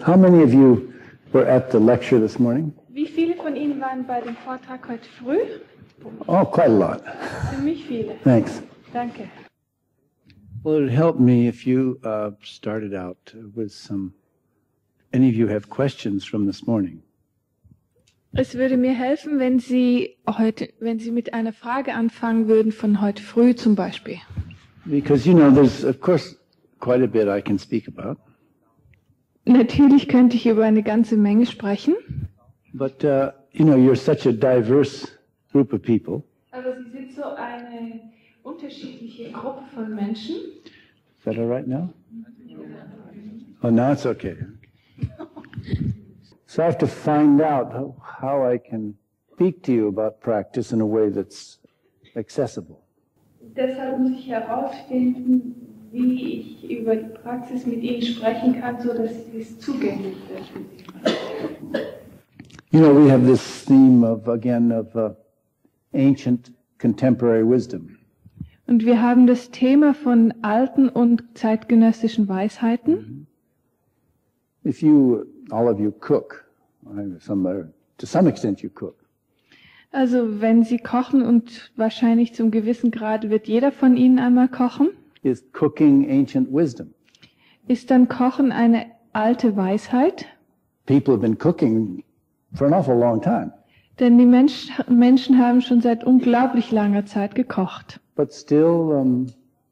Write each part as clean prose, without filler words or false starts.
How many of you were at the lecture this morning? Wie viele von Ihnen waren bei dem Vortrag heute früh? Oh, quite a lot. Ziemlich viele. Thanks. Danke. Well, it would help me if you started out with any of you have questions from this morning. Es würde mir helfen, wenn Sie mit einer Frage anfangen würden von heute früh zum Beispiel. Because, you know, there's, of course, quite a bit I can speak about. Natürlich könnte ich über eine ganze Menge sprechen. But, you know, you're such a diverse group of people. Aber Sie sind so eine unterschiedliche Gruppe von Menschen. Is that all right now? Oh, now it's okay. So I have to find out how I can speak to you about practice in a way that's accessible. Deshalb muss ich herausfinden, wie ich über die Praxis mit Ihnen sprechen kann, so dass es zugänglich wird. You know, we have this theme of ancient contemporary wisdom. Und wir haben das Thema von alten und zeitgenössischen Weisheiten. If all of you cook, to some extent you cook. Also wenn Sie kochen, und wahrscheinlich zum gewissen Grad wird jeder von Ihnen einmal kochen, Is cooking ancient wisdom? ist dann Kochen eine alte Weisheit? People have been cooking for an awful long time. Denn die Menschen haben schon seit unglaublich langer Zeit gekocht. But still,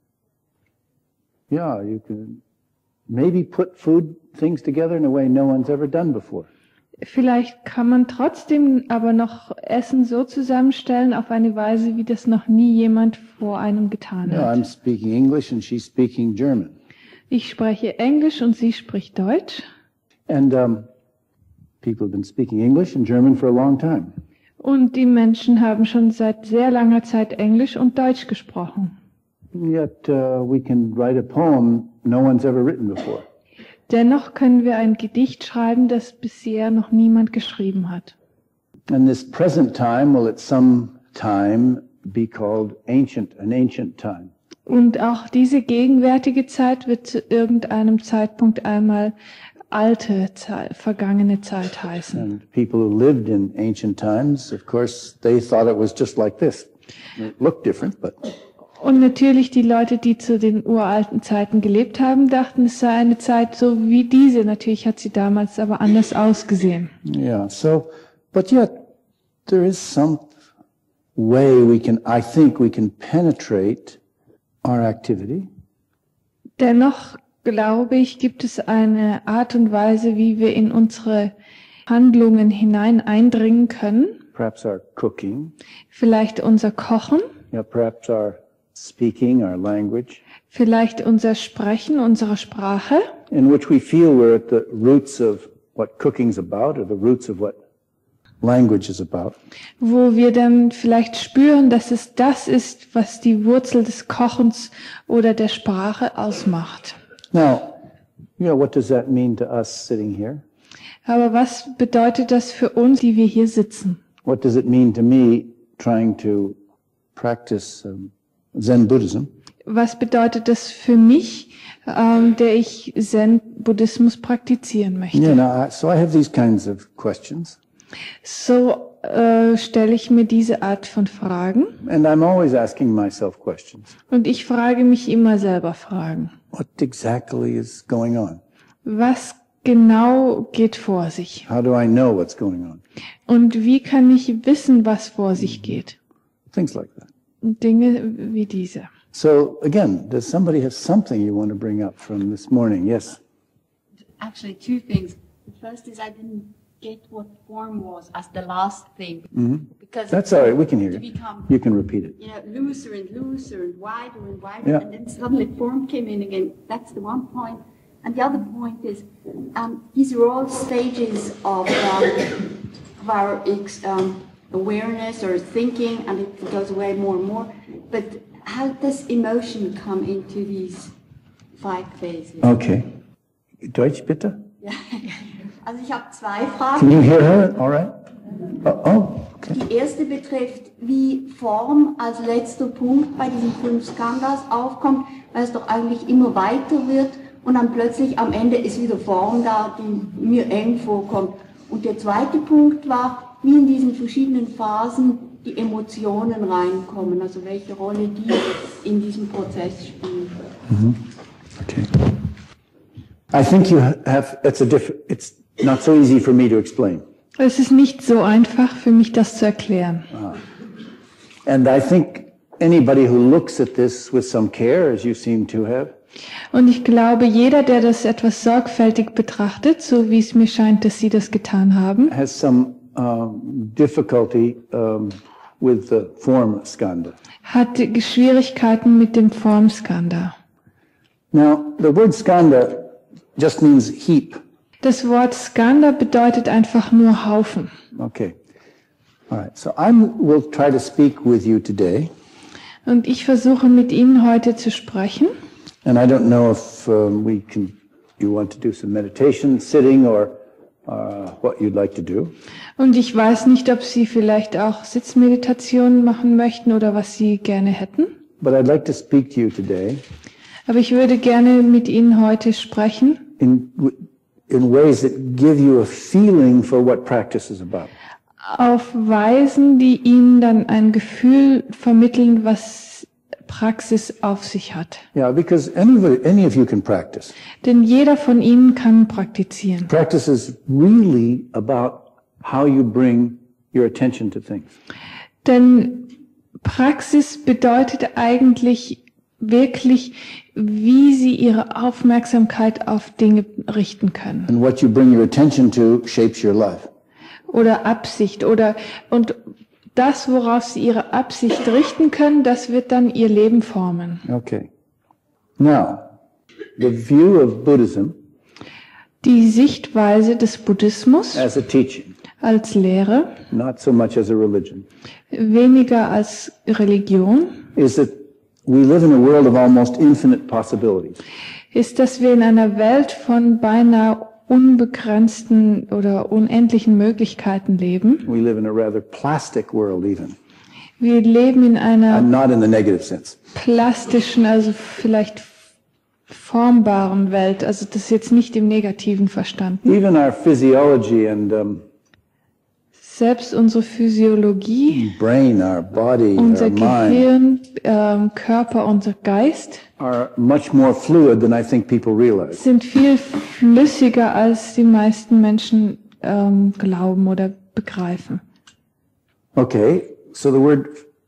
you can maybe put things together in a way no one's ever done before. Vielleicht kann man trotzdem aber noch Essen so zusammenstellen auf eine Weise, wie das noch nie jemand vor einem getan Yeah, hat. I'm speaking English and she's speaking German. Ich spreche Englisch und sie spricht Deutsch. And people have been speaking English and German for a long time. Und die Menschen haben schon seit sehr langer Zeit Englisch und Deutsch gesprochen. Yet we can write a poem no one's ever written before. Dennoch können wir ein Gedicht schreiben, das bisher noch niemand geschrieben hat. And this present time will at some time be called an ancient time. Und auch diese gegenwärtige Zeit wird zu irgendeinem Zeitpunkt einmal alte Zeit, vergangene Zeit heißen. And people who lived in ancient times, of course, they thought it was just like this. It looked different, but... Und natürlich die Leute, die zu den uralten Zeiten gelebt haben, dachten, es sei eine Zeit so wie diese. Natürlich hat sie damals aber anders ausgesehen. Yeah, but yet there is some way I think we can penetrate our activity. Dennoch, glaube ich, gibt es eine Art und Weise, wie wir in unsere Handlungen hinein eindringen können. Perhaps our cooking. Vielleicht unser Kochen. Yeah, perhaps our speaking, our language. Vielleicht unser Sprechen, unsere Sprache. In which we feel we're at the roots of what cooking's about, or the roots of what language is about. Wo wir dann vielleicht spüren, dass es das ist, was die Wurzel des Kochens oder der Sprache ausmacht. Now, what does that mean to us sitting here? Aber was bedeutet das für uns, die wir hier sitzen? What does it mean to me trying to practice Zen Buddhism? Was bedeutet das für mich, der ich Zen-Buddhismus praktizieren möchte? Yeah, so I have these kinds of questions. So stelle ich mir diese Art von Fragen. And I'm always asking myself questions. Und ich frage mich immer selber Fragen. What exactly is going on? Was genau geht vor sich? How do I know what's going on? Und wie kann ich wissen, was vor sich geht? Things like that. Dinge wie diese. So again, does somebody have something you want to bring up from this morning? Yes? Actually, two things. The first is I didn't get what form was as the last thing. Mm-hmm. Because that's all right, we can hear you. Become, you can repeat it. Looser and looser and wider and wider, yeah. And then suddenly form came in again. That's the one point. And the other point is, these are all stages of our awareness or thinking, and it goes away more and more. But how does emotion come into these 5 phases? Okay. Deutsch bitte? Ja. Also ich habe 2 Fragen. Can you hear her? All right. Okay. Die erste betrifft, wie Form als letzter Punkt bei diesen 5 Skandhas aufkommt, weil es doch eigentlich immer weiter wird und dann plötzlich am Ende ist wieder Form da, die mir eng vorkommt. Und der zweite Punkt war, wie in diesen verschiedenen Phasen die Emotionen reinkommen, also welche Rolle die in diesem Prozess spielen. Okay. I think you have, it's not so easy for me to explain. Es ist nicht so einfach für mich, das zu erklären. And I think anybody who looks at this with some care, as you seem to have, Und ich glaube, jeder, der das etwas sorgfältig betrachtet, so wie es mir scheint, dass Sie das getan haben, has some difficulty with the form skanda. hat Schwierigkeiten mit dem Formskanda. Now, the word skanda just means heap. Das Wort Skanda bedeutet einfach nur Haufen. Okay. All right. So will try to speak with you today. Und ich versuche mit Ihnen heute zu sprechen. And I don't know if you want to do some meditation, sitting, or what you'd like to do. Und ich weiß nicht, ob Sie vielleicht auch Sitzmeditationen machen möchten oder was Sie gerne hätten. But I'd like to speak to you today Aber ich würde gerne mit Ihnen heute sprechen in ways that give you a feeling for what practice is about. auf Weisen, die Ihnen dann ein Gefühl vermitteln, was Praxis auf sich hat. Yeah, because any of you can practice. Denn jeder von Ihnen kann praktizieren. Practice is really about how you bring your attention to things. Denn Praxis bedeutet eigentlich wirklich, wie Sie Ihre Aufmerksamkeit auf Dinge richten können. And what you bring your attention to shapes your life. Oder Absicht und das, worauf Sie Ihre Absicht richten können, das wird dann Ihr Leben formen. Okay. Now, the view of Buddhism Die Sichtweise des Buddhismus as a teaching, als Lehre, not so much as a religion, weniger als Religion, is that we live in a world of almost infinite possibilities. ist, dass wir in einer Welt von beinahe unbegrenzten oder unendlichen Möglichkeiten leben. We live in a rather plastic world even, Wir leben in einer and not in the negative sense. plastischen, also vielleicht formbaren Welt. Also das ist jetzt nicht im Negativen verstanden. Even our physiology and Selbst unsere Physiologie, brain, our body, unser our mind Gehirn, Körper, unser Geist are much more fluid than I think people realize. sind viel flüssiger, als die meisten Menschen glauben oder begreifen. Okay, so the word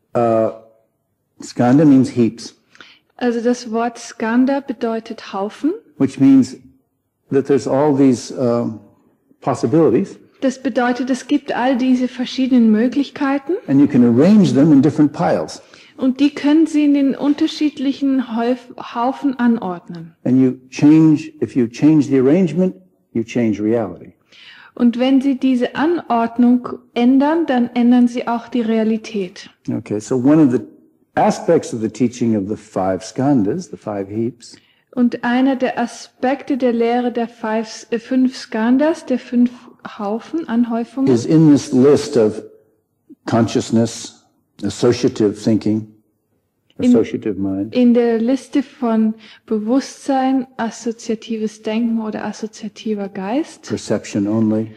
skanda means heaps, Also das Wort Skanda bedeutet Haufen. which means that there's all these possibilities, Das bedeutet, es gibt all diese verschiedenen Möglichkeiten and you can arrange them in different piles. und die können Sie in den unterschiedlichen Haufen anordnen. And if you change the arrangement, you change reality. Und wenn Sie diese Anordnung ändern, dann ändern Sie auch die Realität. Okay, so one of the aspects of the teaching of the five skandhas, the five heaps, Und einer der Aspekte der Lehre der fünf Skandhas, der 5 Haufen, Anhäufungen, is in this list of consciousness, associative thinking, associative mind, in der Liste von Bewusstsein, assoziatives Denken oder assoziativer Geist, perception only,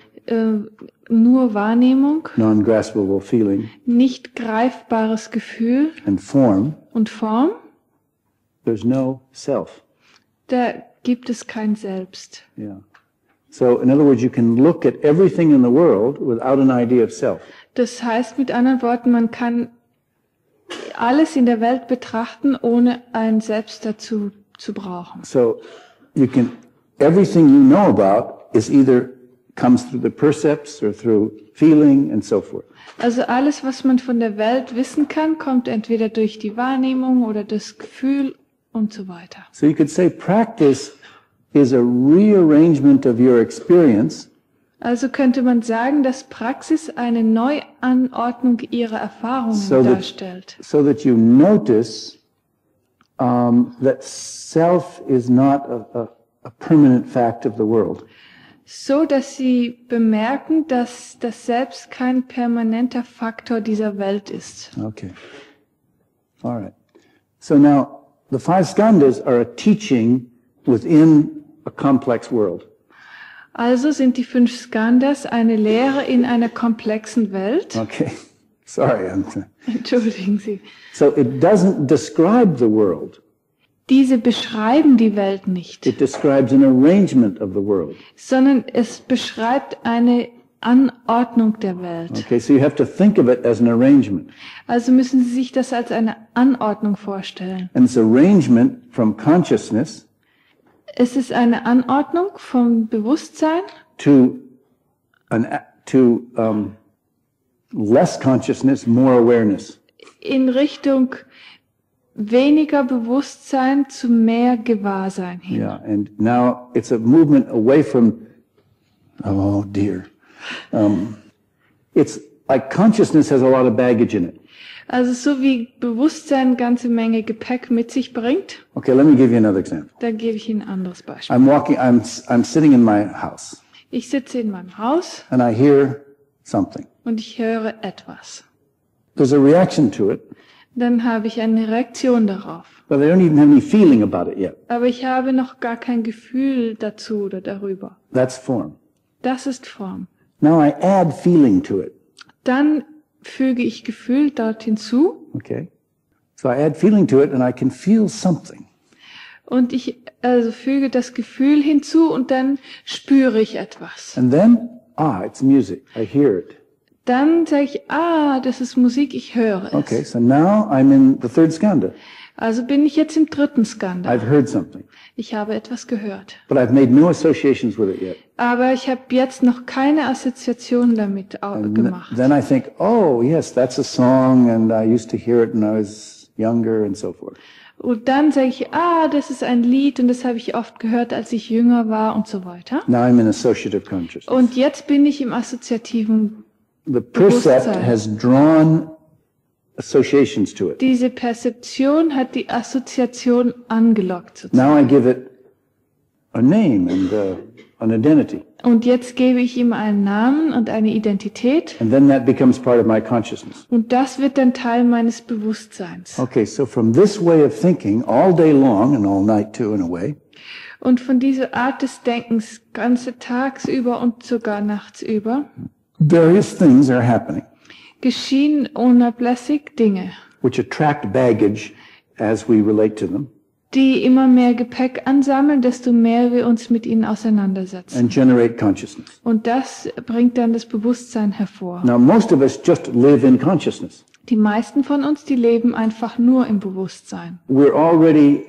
nur Wahrnehmung, non-graspable feeling, nicht greifbares Gefühl and form, und Form, there's no self. da gibt es kein Selbst. Yeah. So, in other words, you can look at everything in the world without an idea of self. Das heißt mit anderen Worten, man kann alles in der Welt betrachten, ohne ein Selbst dazu zu brauchen. So, everything you know about is either comes through the percepts or through feeling and so forth. Also alles, was man von der Welt wissen kann, kommt entweder durch die Wahrnehmung oder das Gefühl und so weiter. So you could say practice is a rearrangement of your experience Also könnte man sagen, dass Praxis eine Neuanordnung ihrer Erfahrungen darstellt. So that you notice that self is not a permanent fact of the world. So, dass sie bemerken, dass das Selbst kein permanenter Faktor dieser Welt ist. Okay. All right. So now, the five skandhas are a teaching within a complex world. Also sind die 5 Skandhas eine Lehre in einer komplexen Welt. Okay, sorry. Entschuldigen Sie. So it doesn't describe the world. Diese beschreiben die Welt nicht, It describes an arrangement of the world. sondern es beschreibt eine Anordnung der Welt. Okay, so you have to think of it as an arrangement. Also müssen Sie sich das als eine Anordnung vorstellen. And it's arrangement from consciousness Es ist eine Anordnung vom Bewusstsein to less consciousness, more awareness. in Richtung weniger Bewusstsein zu mehr Gewahrsein hin. Yeah, and now it's a movement away from, oh dear. It's like consciousness has a lot of baggage in it. Also so wie Bewusstsein eine ganze Menge Gepäck mit sich bringt, Okay, let me give you another example. da gebe ich Ihnen ein anderes Beispiel. I'm sitting in my house Ich sitze in meinem Haus and I hear something. und ich höre etwas. There's a reaction to it, Dann habe ich eine Reaktion darauf. but I don't even have any feeling about it yet. Aber ich habe noch gar kein Gefühl dazu oder darüber. That's form. Das ist Form. Now I add feeling to it. Dann füge ich Gefühl dort hinzu Okay? So I add feeling to it and I can feel something. und ich also füge das Gefühl hinzu und dann spüre ich etwas. And then, it's music. I hear it. Dann sage ich, das ist Musik, ich höre es. Okay, so now I'm in the third skandha. Also bin ich jetzt im 3. Skandha. I've heard something, Ich habe etwas gehört. but I've made no associations with it yet. Aber ich habe jetzt noch keine Assoziation damit gemacht. Then I think, oh, yes, that's a song and I used to hear it when I was younger and so forth. Und dann sage ich, das ist ein Lied und das habe ich oft gehört, als ich jünger war und so weiter. Now I'm in associative consciousness. Und jetzt bin ich im assoziativen. The percept Bewusstsein. has drawn associations to it. Diese Perzeption hat die Assoziation angelockt. Sozusagen. Now I give it a name and an identity. Und jetzt gebe ich ihm einen Namen und eine Identität. And then that becomes part of my consciousness. Und das wird dann Teil meines Bewusstseins. Okay, so from this way of thinking, all day long and all night too in a way, Und von dieser Art des Denkens, ganze tagsüber und sogar nachtsüber, various things are happening geschehen unablässig Dinge, which attract baggage as we relate to them die immer mehr Gepäck ansammeln, desto mehr wir uns mit ihnen auseinandersetzen. and generate consciousness. Und das bringt dann das Bewusstsein hervor. Now, most of us just live in consciousness. Die meisten von uns, die leben einfach nur im Bewusstsein. We're already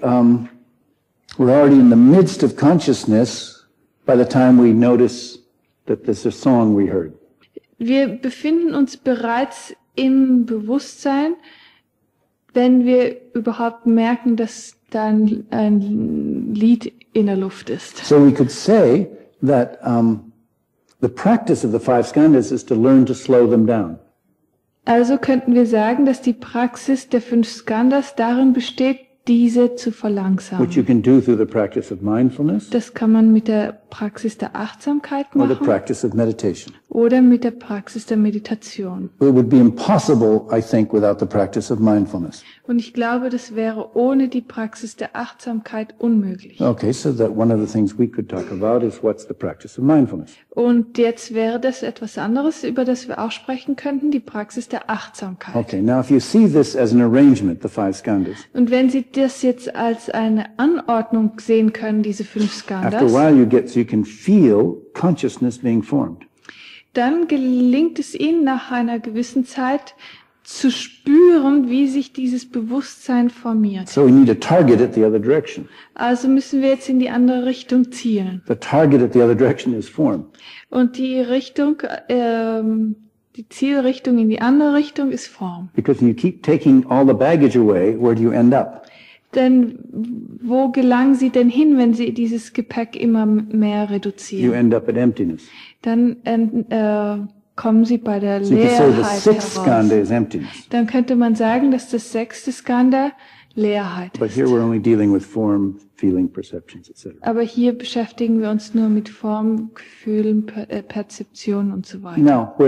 in the midst of consciousness by the time we notice that there's a song we heard. Wir befinden uns bereits im Bewusstsein, wenn wir überhaupt merken, dass da ein Lied in der Luft ist. So we could say that the practice of the 5 skandhas is to learn to slow them down. Also könnten wir sagen, dass die Praxis der 5 Skandhas darin besteht, diese zu verlangsamen. Which you can do through the practice of mindfulness Das kann man mit der Praxis der Achtsamkeit or the machen practice of meditation. oder mit der Praxis der Meditation. It would be impossible, I think, without the practice of mindfulness. Und ich glaube, das wäre ohne die Praxis der Achtsamkeit unmöglich. Okay, so that one of the things we could talk about is what's the practice of mindfulness. Und jetzt wäre das etwas anderes, über das wir auch sprechen könnten, die Praxis der Achtsamkeit. Okay, now if you see this as an arrangement, the 5 skandhas, Und wenn Sie das jetzt als eine Anordnung sehen können, diese 5 after a Skandhas, while you can feel consciousness being formed. dann gelingt es Ihnen nach einer gewissen Zeit zu spüren, wie sich dieses Bewusstsein formiert. So we need to target it the other direction. Also müssen wir jetzt in die andere Richtung zielen. The target at the other direction is form. Und die Richtung, die Zielrichtung in die andere Richtung ist Form. Because when you keep taking all the baggage away, where do you end up? Denn wo gelangen Sie denn hin, wenn Sie dieses Gepäck immer mehr You reduzieren? end up at emptiness. Dann kommen Sie bei der So you could say the Leerheit 6th skandha heraus. is emptiness. Dann könnte man sagen, dass das 6. Skandha Leerheit But ist. here we're only dealing with form, feeling, perceptions, etc. Aber hier beschäftigen wir uns nur mit Form, Gefühlen, Perzeption und so weiter. Now, where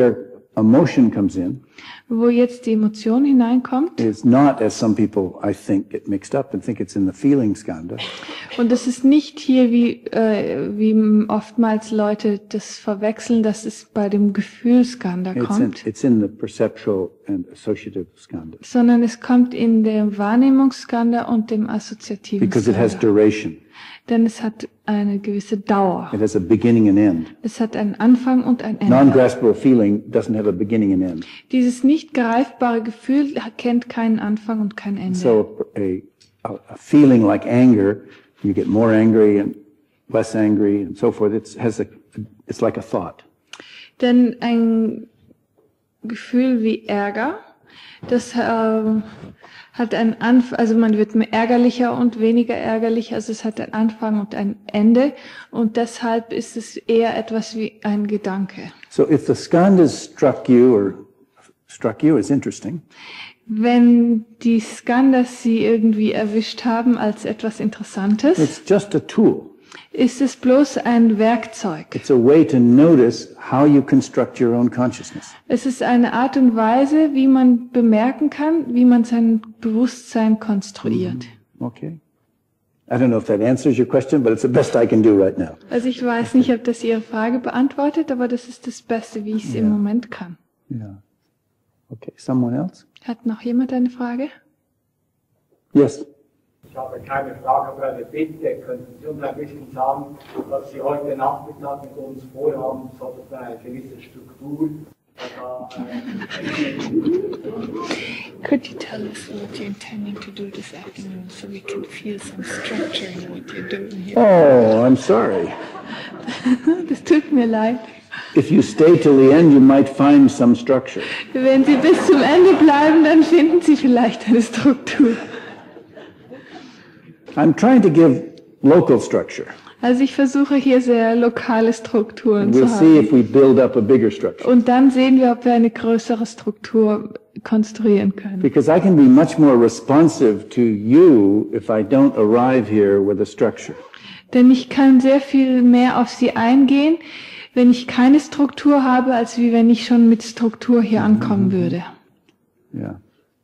emotion comes in, wo jetzt die Emotion hineinkommt. is not, as some people, I think, get mixed up and think it's in the feeling skandha. Und das ist nicht hier, wie oftmals Leute das verwechseln, dass es bei dem Gefühlskanda kommt, It's in the perceptual and associative skandha. sondern es kommt in dem Wahrnehmungsskanda und dem assoziativen Because it has Skanda. duration. Denn es hat eine gewisse Dauer. It has a beginning and end. Es hat einen Anfang und ein Ende. Non-graspable feeling doesn't have a beginning and end. Dieses nicht greifbare Gefühl kennt keinen Anfang und kein Ende. So a feeling like anger, you get more angry and less angry and so forth. It's like a thought. Denn ein Gefühl wie Ärger, das hat einen Anfang, also man wird ärgerlicher und weniger ärgerlich, also es hat einen Anfang und ein Ende und deshalb ist es eher etwas wie ein Gedanke. So if the skandhas struck you as interesting, Wenn die Skandhas sie irgendwie erwischt haben als etwas Interessantes, it's just a tool. ist es bloß ein Werkzeug. It's a way to notice how you construct your own consciousness. Es ist eine Art und Weise, wie man bemerken kann, wie man sein Bewusstsein konstruiert. Okay? I don't know if that answers your question, but it's the best I can do right now. Also ich weiß nicht, ob das Ihre Frage beantwortet, aber das ist das Beste, wie ich es im Moment kann. Yeah. Okay, someone else? Hat noch jemand eine Frage? Yes. Ich habe keine Frage, aber eine Bitte. Könnten Sie uns ein bisschen sagen, was Sie heute Nachmittag mit uns vorhaben, sozusagen eine gewisse Struktur? Could you tell us what you're intending to do this afternoon so we can feel some structure in what you're doing here? Oh, I'm sorry. Das tut mir leid. If you stay till the end, you might find some structure. Wenn Sie bis zum Ende bleiben, dann finden Sie vielleicht eine Struktur. I'm trying to give local structure. Also ich versuche hier sehr lokale Strukturen We'll zu see haben. if we build up a bigger structure. Und dann sehen wir, ob wir eine größere Struktur konstruieren können. Because I can be much more responsive to you if I don't arrive here with a structure. Denn ich kann sehr viel mehr auf Sie eingehen, wenn ich keine Struktur habe, als wie wenn ich schon mit Struktur hier ankommen würde. Yeah.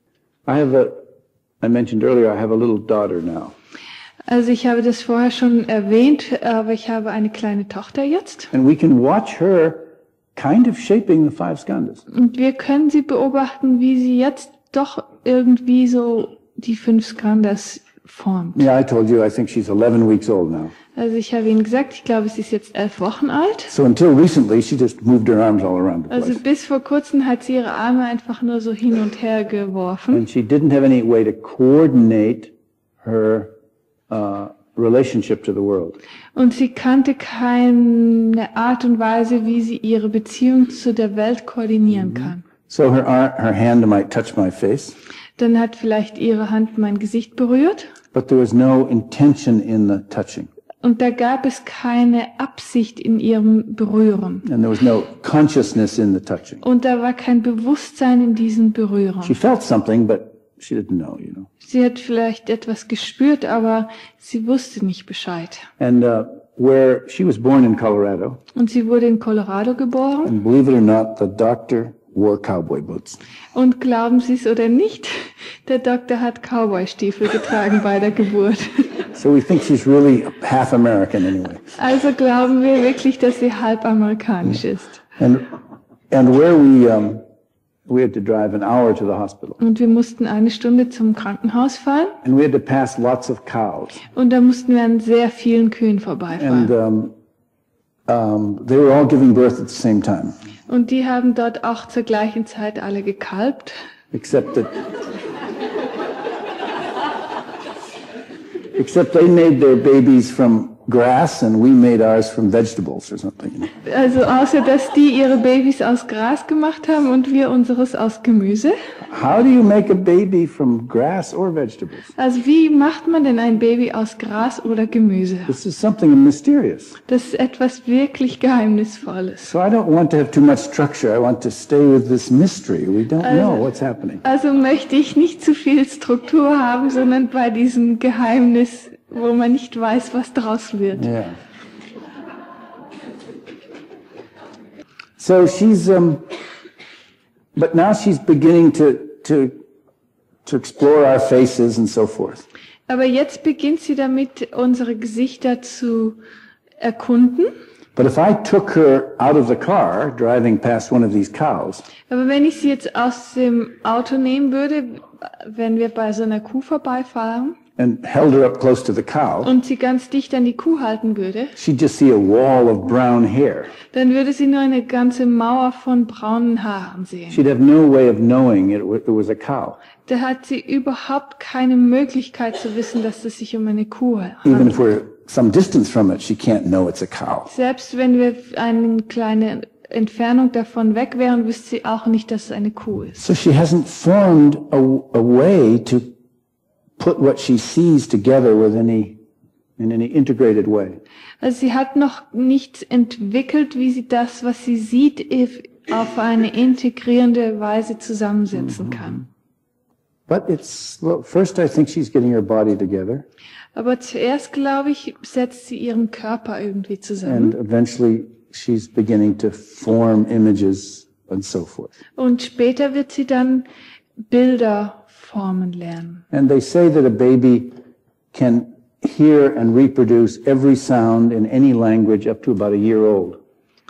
I mentioned earlier, I have a little daughter now. Also ich habe das vorher schon erwähnt, aber ich habe eine kleine Tochter jetzt. And we can watch her kind of shaping the five skandhas. Und wir können sie beobachten, wie sie jetzt doch irgendwie so die 5 Skandhas formt. Yeah, I told you, I think she's 11 weeks old now. Also ich habe Ihnen gesagt, ich glaube, sie ist jetzt 11 Wochen alt. So until recently, she just moved her arms all around the Also place. bis vor kurzem hat sie ihre Arme einfach nur so hin und her geworfen. And she didn't have any way to coordinate her relationship to the world. Und sie kannte keine Art und Weise, wie sie ihre Beziehung zu der Welt koordinieren kann. So her hand might touch my face, Dann hat vielleicht ihre Hand mein Gesicht berührt. but there was no intention in the touching. Und da gab es keine Absicht in ihrem Berühren. And there was no consciousness in the touching. Und da war kein Bewusstsein in diesem Berühren. She felt something, but she didn't know, you know. Sie hat vielleicht etwas gespürt, aber sie wusste nicht Bescheid. And where she was born in Colorado, Und sie wurde in Colorado geboren. and believe it or not, the doctor wore cowboy boots. Und glauben Sie es oder nicht, der Doktor hat Cowboy-Stiefel getragen bei der Geburt. So we think she's really half American anyway. Also glauben wir wirklich, dass sie halb amerikanisch ist. And where we had to drive an hour to the hospital. Und wir mussten 1 Stunde zum Krankenhaus fahren. And we had to pass lots of cows. Und da mussten wir an sehr vielen Kühen And vorbeifahren. they were all giving birth at the same time, Und die haben dort auch zur gleichen Zeit alle gekalbt. except they made their babies from grass and we made ours from vegetables or something. Also außer, dass die ihre Babys aus Gras gemacht haben und wir unseres aus Gemüse. How do you make a baby from grass or vegetables? Also wie macht man denn ein Baby aus Gras oder Gemüse? This is something mysterious. Das ist etwas wirklich Geheimnisvolles. So I don't want to have too much structure. I want to stay with this mystery. We don't know what's happening. Also möchte ich nicht zu viel Struktur haben, sondern bei diesem Geheimnis, wo man nicht weiß, was draus wird. Yeah. So she's But now she's beginning to explore our faces and so forth. Aber jetzt beginnt sie damit, unsere Gesichter zu erkunden. But if I took her out of the car, driving past one of these cows, Aber wenn ich sie jetzt aus dem Auto nehmen würde, wenn wir bei so einer Kuh vorbeifahren and held her up close to the cow, und sie ganz dicht an die Kuh halten würde, she'd just see a wall of brown hair. dann würde sie nur eine ganze Mauer von braunen Haaren sehen. She'd have no way of knowing it was a cow. Da hat sie überhaupt keine Möglichkeit zu wissen, dass es sich um eine Kuh Even if handelt. we're some distance from it, she can't know it's a cow. Selbst wenn wir eine kleine Entfernung davon weg wären, wüsste sie auch nicht, dass es eine Kuh ist. So she hasn't formed a way to put what she sees together in any integrated way. Also sie hat noch nichts entwickelt, wie sie das, was sie sieht, auf eine integrierende Weise zusammensetzen kann. But first I think she's getting her body together, Aber zuerst, glaube ich, setzt sie ihren Körper irgendwie and zusammen. eventually she's beginning to form images and so forth. Und später wird sie dann Bilder formen lernen. And they say that a baby can hear and reproduce every sound in any language up to about a year old.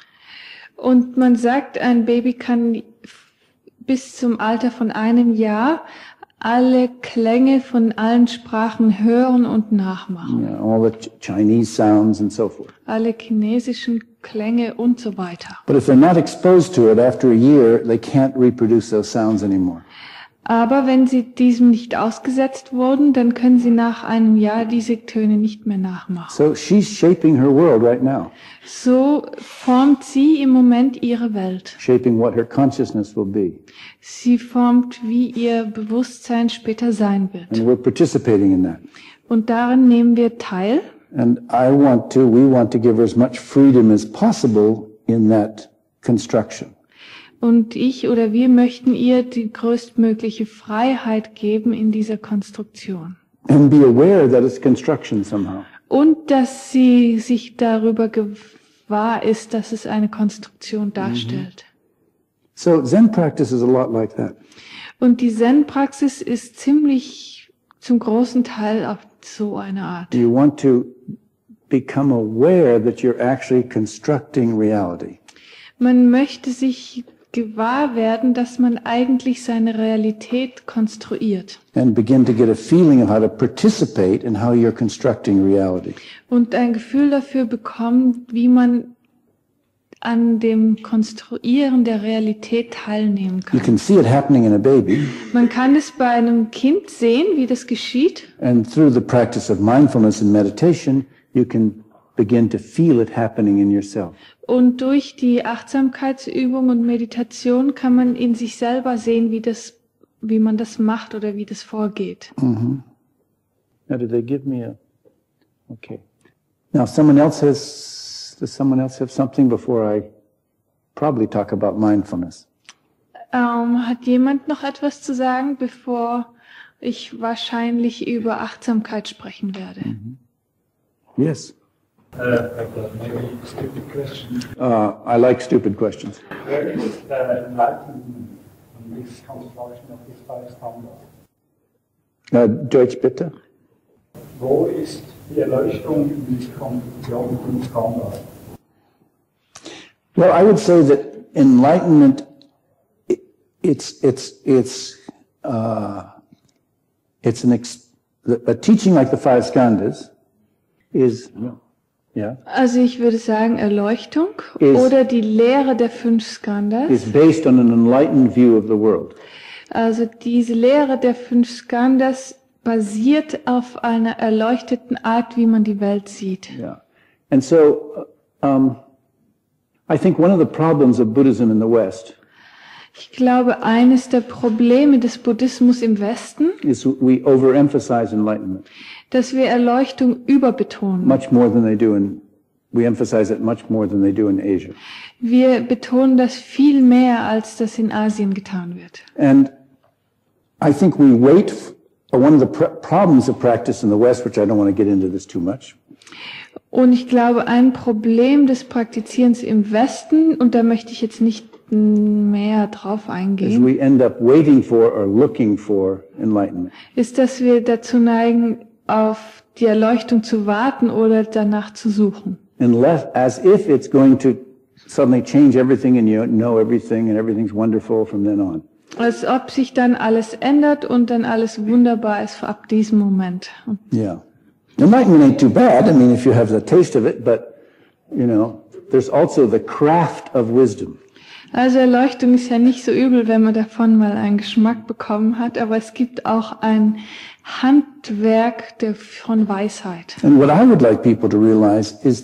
Und man sagt, ein Baby kann bis zum Alter von 1 Jahr alle Klänge von allen Sprachen hören und nachmachen. Yeah, all the Chinese sounds and so forth. Alle chinesischen Klänge und so weiter. But if they're not exposed to it after a year, they can't reproduce those sounds anymore. Aber wenn sie diesem nicht ausgesetzt wurden, dann können sie nach einem Jahr diese Töne nicht mehr nachmachen. So she's shaping her world right now, So formt sie im Moment ihre Welt. shaping what her consciousness will be. Sie formt, wie ihr Bewusstsein später sein wird. And we're participating in that. Und daran nehmen wir teil. And we want to give her as much freedom as possible in that construction. Und ich oder wir möchten ihr die größtmahlige Freiheit geben in dieser Konstruktion. And be aware that it's construction somehow. Und dass sie sich darüber gewahr ist, dass es eine Konstruktion darstellt. So Zen practice is a lot like that. Und die Zen-Praxis ist ziemlich zum großen Teil auf so eine Art. You want to become aware that you're actually constructing reality. Man möchte sich gewahr werden, dass man eigentlich seine Realität konstruiert. And begin to get a feeling of how to participate in how you're constructing reality. Und ein Gefühl dafür bekommen, wie man an dem Konstruieren der Realität teilnehmen You kann. can see it happening in a baby, Man kann es bei einem Kind sehen, wie das geschieht. and through the practice of mindfulness and meditation, you can begin to feel it happening in yourself. Und durch die Achtsamkeitsübung und Meditation kann man in sich selber sehen, wie man das macht oder wie das vorgeht. Now, did they give me okay. Now, does someone else have something before I probably talk about mindfulness? Hat jemand noch etwas zu sagen, bevor ich wahrscheinlich über Achtsamkeit sprechen werde? Yes. Maybe a stupid question. I like stupid questions. Where is the enlightenment on this construction of these 5 standards? Deutsch bitte. Wo ist die Erleuchtung in dieser Konstruktion von Standards? Well, I would say that enlightenment, a teaching like the 5 skandhas is, yeah, Also ich würde sagen, Erleuchtung Ist- oder die Lehre der 5 Skandhas. is based on an enlightened view of the world. Also diese Lehre der 5 Skandhas basiert auf einer erleuchteten Art, wie man die Welt sieht. Yeah. And so, I think one of the problems of Buddhism in the West Ich glaube, eines der Probleme des Buddhismus im Westen, is we overemphasize enlightenment dass wir Erleuchtung überbetonen. much more than we emphasize it much more than they do in Asia. Wir betonen das viel mehr, als das in Asien getan wird. And I think we wait, one of the problems of practice in the West, which I don't want to get into this too much, Und ich glaube, ein Problem des Praktizierens im Westen, und da möchte ich jetzt nicht mehr drauf is eingehen, we end up waiting for or looking for enlightenment. ist, dass wir dazu neigen, auf die Erleuchtung zu warten oder danach zu suchen. As if it's going to suddenly change everything and you know everything and everything's wonderful from then on. Als ob sich dann alles ändert und dann alles wunderbar ist ab diesem Moment. Yeah. Enlightenment ain't too bad. I mean, if you have the taste of it, but, there's also the craft of wisdom. Also Erleuchtung ist ja nicht so übel, wenn man davon mal einen Geschmack bekommen hat, aber es gibt auch ein Handwerk von Weisheit. And what I would like people to realize is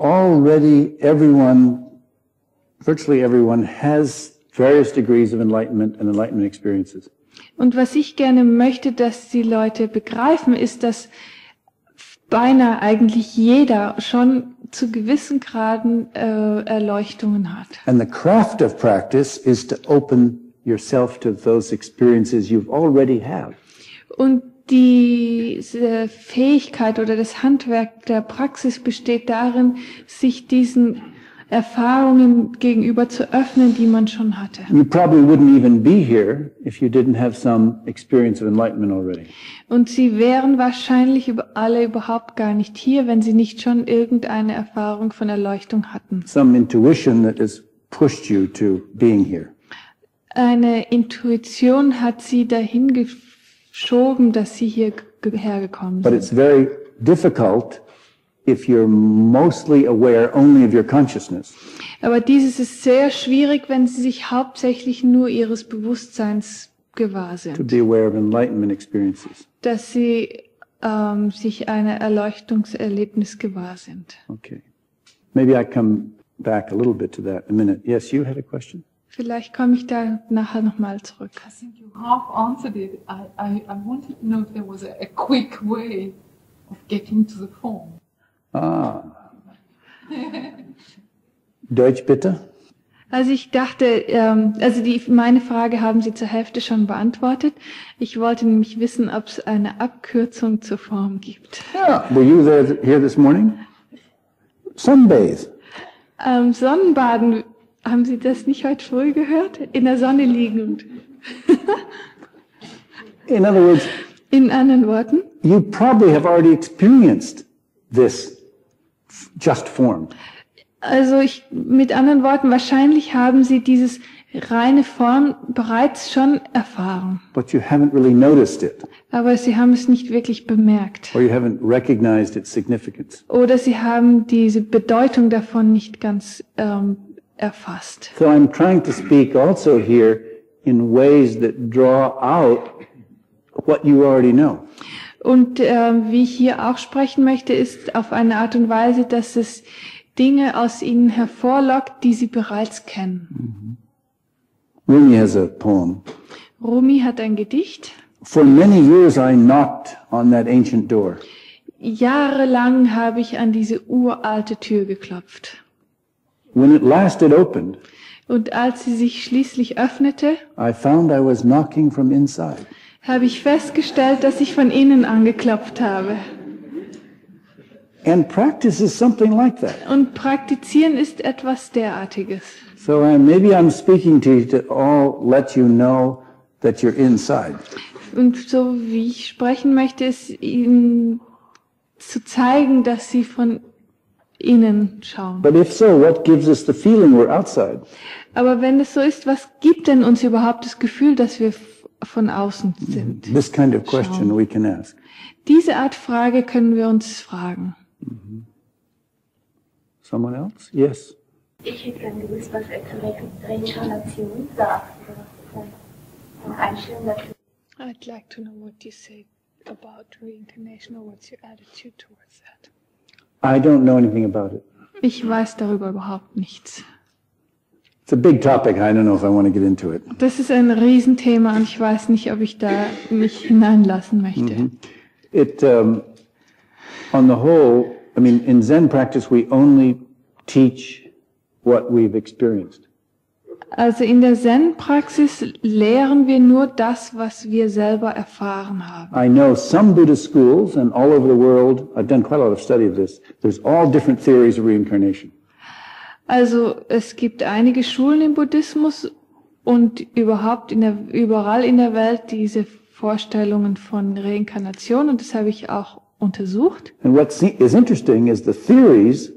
virtually everyone has various degrees of enlightenment and enlightenment experiences. Und was ich gerne möchte, dass die Leute begreifen, ist, dass beinahe eigentlich jeder schon zu gewissen Graden Erleuchtungen hat. And the craft of practice is to open yourself to those experiences you've already have. Und diese Fähigkeit oder das Handwerk der Praxis besteht darin, sich diesen Erfahrungen gegenüber zu öffnen, die man schon hatte. You probably wouldn't even be here if you didn't have some experience of enlightenment already. Und sie wären wahrscheinlich alle überhaupt gar nicht hier, wenn sie nicht schon irgendeine Erfahrung von Erleuchtung hatten. Some intuition that has pushed you to being here. Eine Intuition hat sie dahin geschoben, dass sie hierher gekommen But sind. it's very difficult if you're mostly aware only of your consciousness. Aber dieses ist sehr schwierig, wenn sie sich hauptsächlich nur ihres Bewusstseins gewahr To sind. be aware of enlightenment experiences. Dass sie sich einer Erleuchtungserlebnis gewahr sind. Okay. Maybe I come back a little bit to that in a minute. Yes, you had a question? Vielleicht komme ich da nachher nochmal zurück. I think you half answered it. I wanted to know if there was a quick way of getting to the form. Deutsch bitte? Also ich dachte, meine Frage haben Sie zur Hälfte schon beantwortet. Ich wollte nämlich wissen, ob es eine Abkürzung zur Form gibt. Yeah. Were you here this morning? Sunbathe. Sonnenbaden, haben Sie das nicht heute früh gehört? In der Sonne liegend. In other words, In anderen Worten, you probably have already experienced this just form. also mit anderen Worten, wahrscheinlich haben Sie dieses reine Form bereits schon erfahren. But you haven't really noticed it, Aber Sie haben es nicht wirklich bemerkt. or you haven't recognized its significance. Oder Sie haben diese Bedeutung davon nicht ganz erfasst. So I'm trying to speak also here in ways that draw out what you already know. Und wie ich hier auch sprechen möchte, ist auf eine Art und Weise, dass es Dinge aus Ihnen hervorlockt, die Sie bereits kennen. Rumi has a poem. Rumi hat ein Gedicht. For many years I knocked on that ancient door. Jahrelang habe ich an diese uralte Tür geklopft. When at last it opened, Und als sie sich schließlich öffnete, I found I was knocking from inside. habe ich festgestellt, dass ich von innen angeklopft habe. And practice is something like that. Und praktizieren ist etwas derartiges. So maybe I'm speaking to you to all let you know that you're inside. Und so wie ich sprechen möchte, ist Ihnen zu zeigen, dass Sie von innen schauen. But if so, what gives us the feeling we're outside? Aber wenn es so ist, was gibt denn uns überhaupt das Gefühl, dass wir von außen sind? This kind of question we can ask. Diese Art Frage können wir uns fragen. Someone else? Yes. Ich hätte gerne gewusst, was er zur Reinkarnation sagt, oder was seine Einstellung dazu. I'd like to know what you say about reincarnation or what's your attitude towards that. I don't know anything about it. Ich weiß darüber überhaupt nichts. It's a big topic. I don't know if I want to get into it. Das ist ein Riesenthema und ich weiß nicht, ob ich da mich hineinlassen möchte. It, on the whole, I mean, in Zen practice, we only teach what we've experienced. Also in der Zen-Praxis lehren wir nur das, was wir selber erfahren haben. I know some Buddhist schools and all over the world, I've done quite a lot of study of this, there's all different theories of reincarnation. Also es gibt einige Schulen im Buddhismus und überhaupt überall in der Welt diese Vorstellungen von Reinkarnation, und das habe ich auch untersucht. And what is interesting is the theories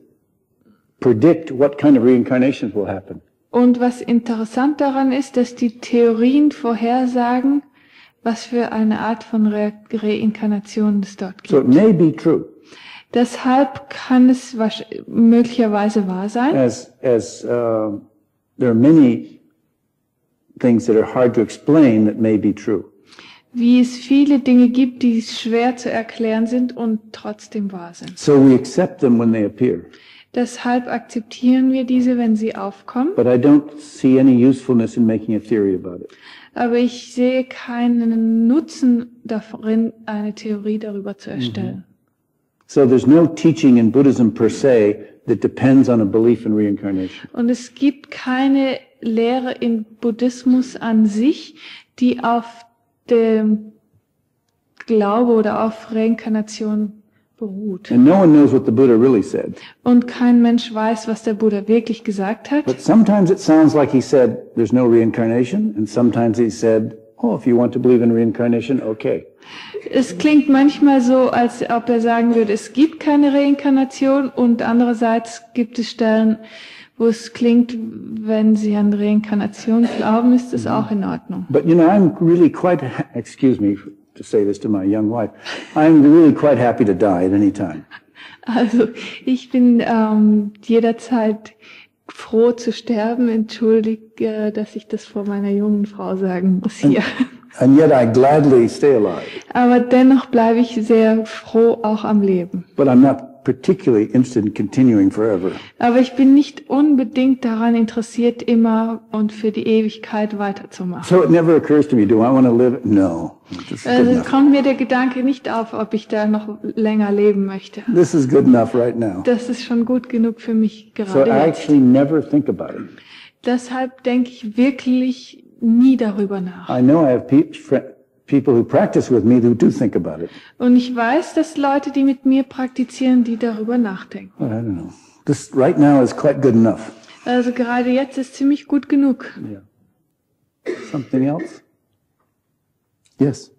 predict what kind of reincarnations will happen. Und was interessant daran ist, dass die Theorien vorhersagen, was für eine Art von Reinkarnation es dort So it gibt. may be true, Deshalb kann es möglicherweise wahr sein. as there are many things that are hard to explain that may be true. Wie es viele Dinge gibt, die schwer zu erklären sind und trotzdem wahr sind. So we accept them when they appear. Deshalb akzeptieren wir diese, wenn sie aufkommen. But I don't see any usefulness in making a theory about it. Aber ich sehe keinen Nutzen darin, eine Theorie darüber zu erstellen. So there's no teaching in Buddhism per se that depends on a belief in reincarnation. Und es gibt keine Lehre im Buddhismus an sich, die auf dem Glaube oder auf Reinkarnation beruht. And no one knows what the Buddha really said. Und kein Mensch weiß, was der Buddha wirklich gesagt hat. But sometimes it sounds like he said there's no reincarnation, and sometimes he said, oh, if you want to believe in reincarnation, okay. Es klingt manchmal so, als ob er sagen würde, es gibt keine Reinkarnation, und andererseits gibt es Stellen, wo es klingt, wenn Sie an Reinkarnation glauben, ist es auch in Ordnung. But you know, I'm really quite, excuse me to say this to my young wife, I'm really quite happy to die at any time. Also ich bin jederzeit froh zu sterben. Entschuldige, dass ich das vor meiner jungen Frau sagen muss hier. And yet I gladly stay alive. Aber dennoch bleibe ich sehr froh auch am Leben. But I'm not particularly interested in continuing forever. Aber ich bin nicht unbedingt daran interessiert, immer und für die Ewigkeit weiterzumachen. So it never occurs to me, do I want to live? No. This is good Also enough. kommt mir der Gedanke nicht auf, ob ich da noch länger leben möchte. This is good enough right now. Das ist schon gut genug für mich So gerade I jetzt. actually never think about it. Deshalb denke ich wirklich nie darüber nach. I know I have people who practice with me who do think about it. Und ich weiß, dass Leute, die mit mir praktizieren, die darüber nachdenken. But I don't know. This right now is quite good enough. Also gerade jetzt ist ziemlich gut genug. Yeah. Something else? Yes.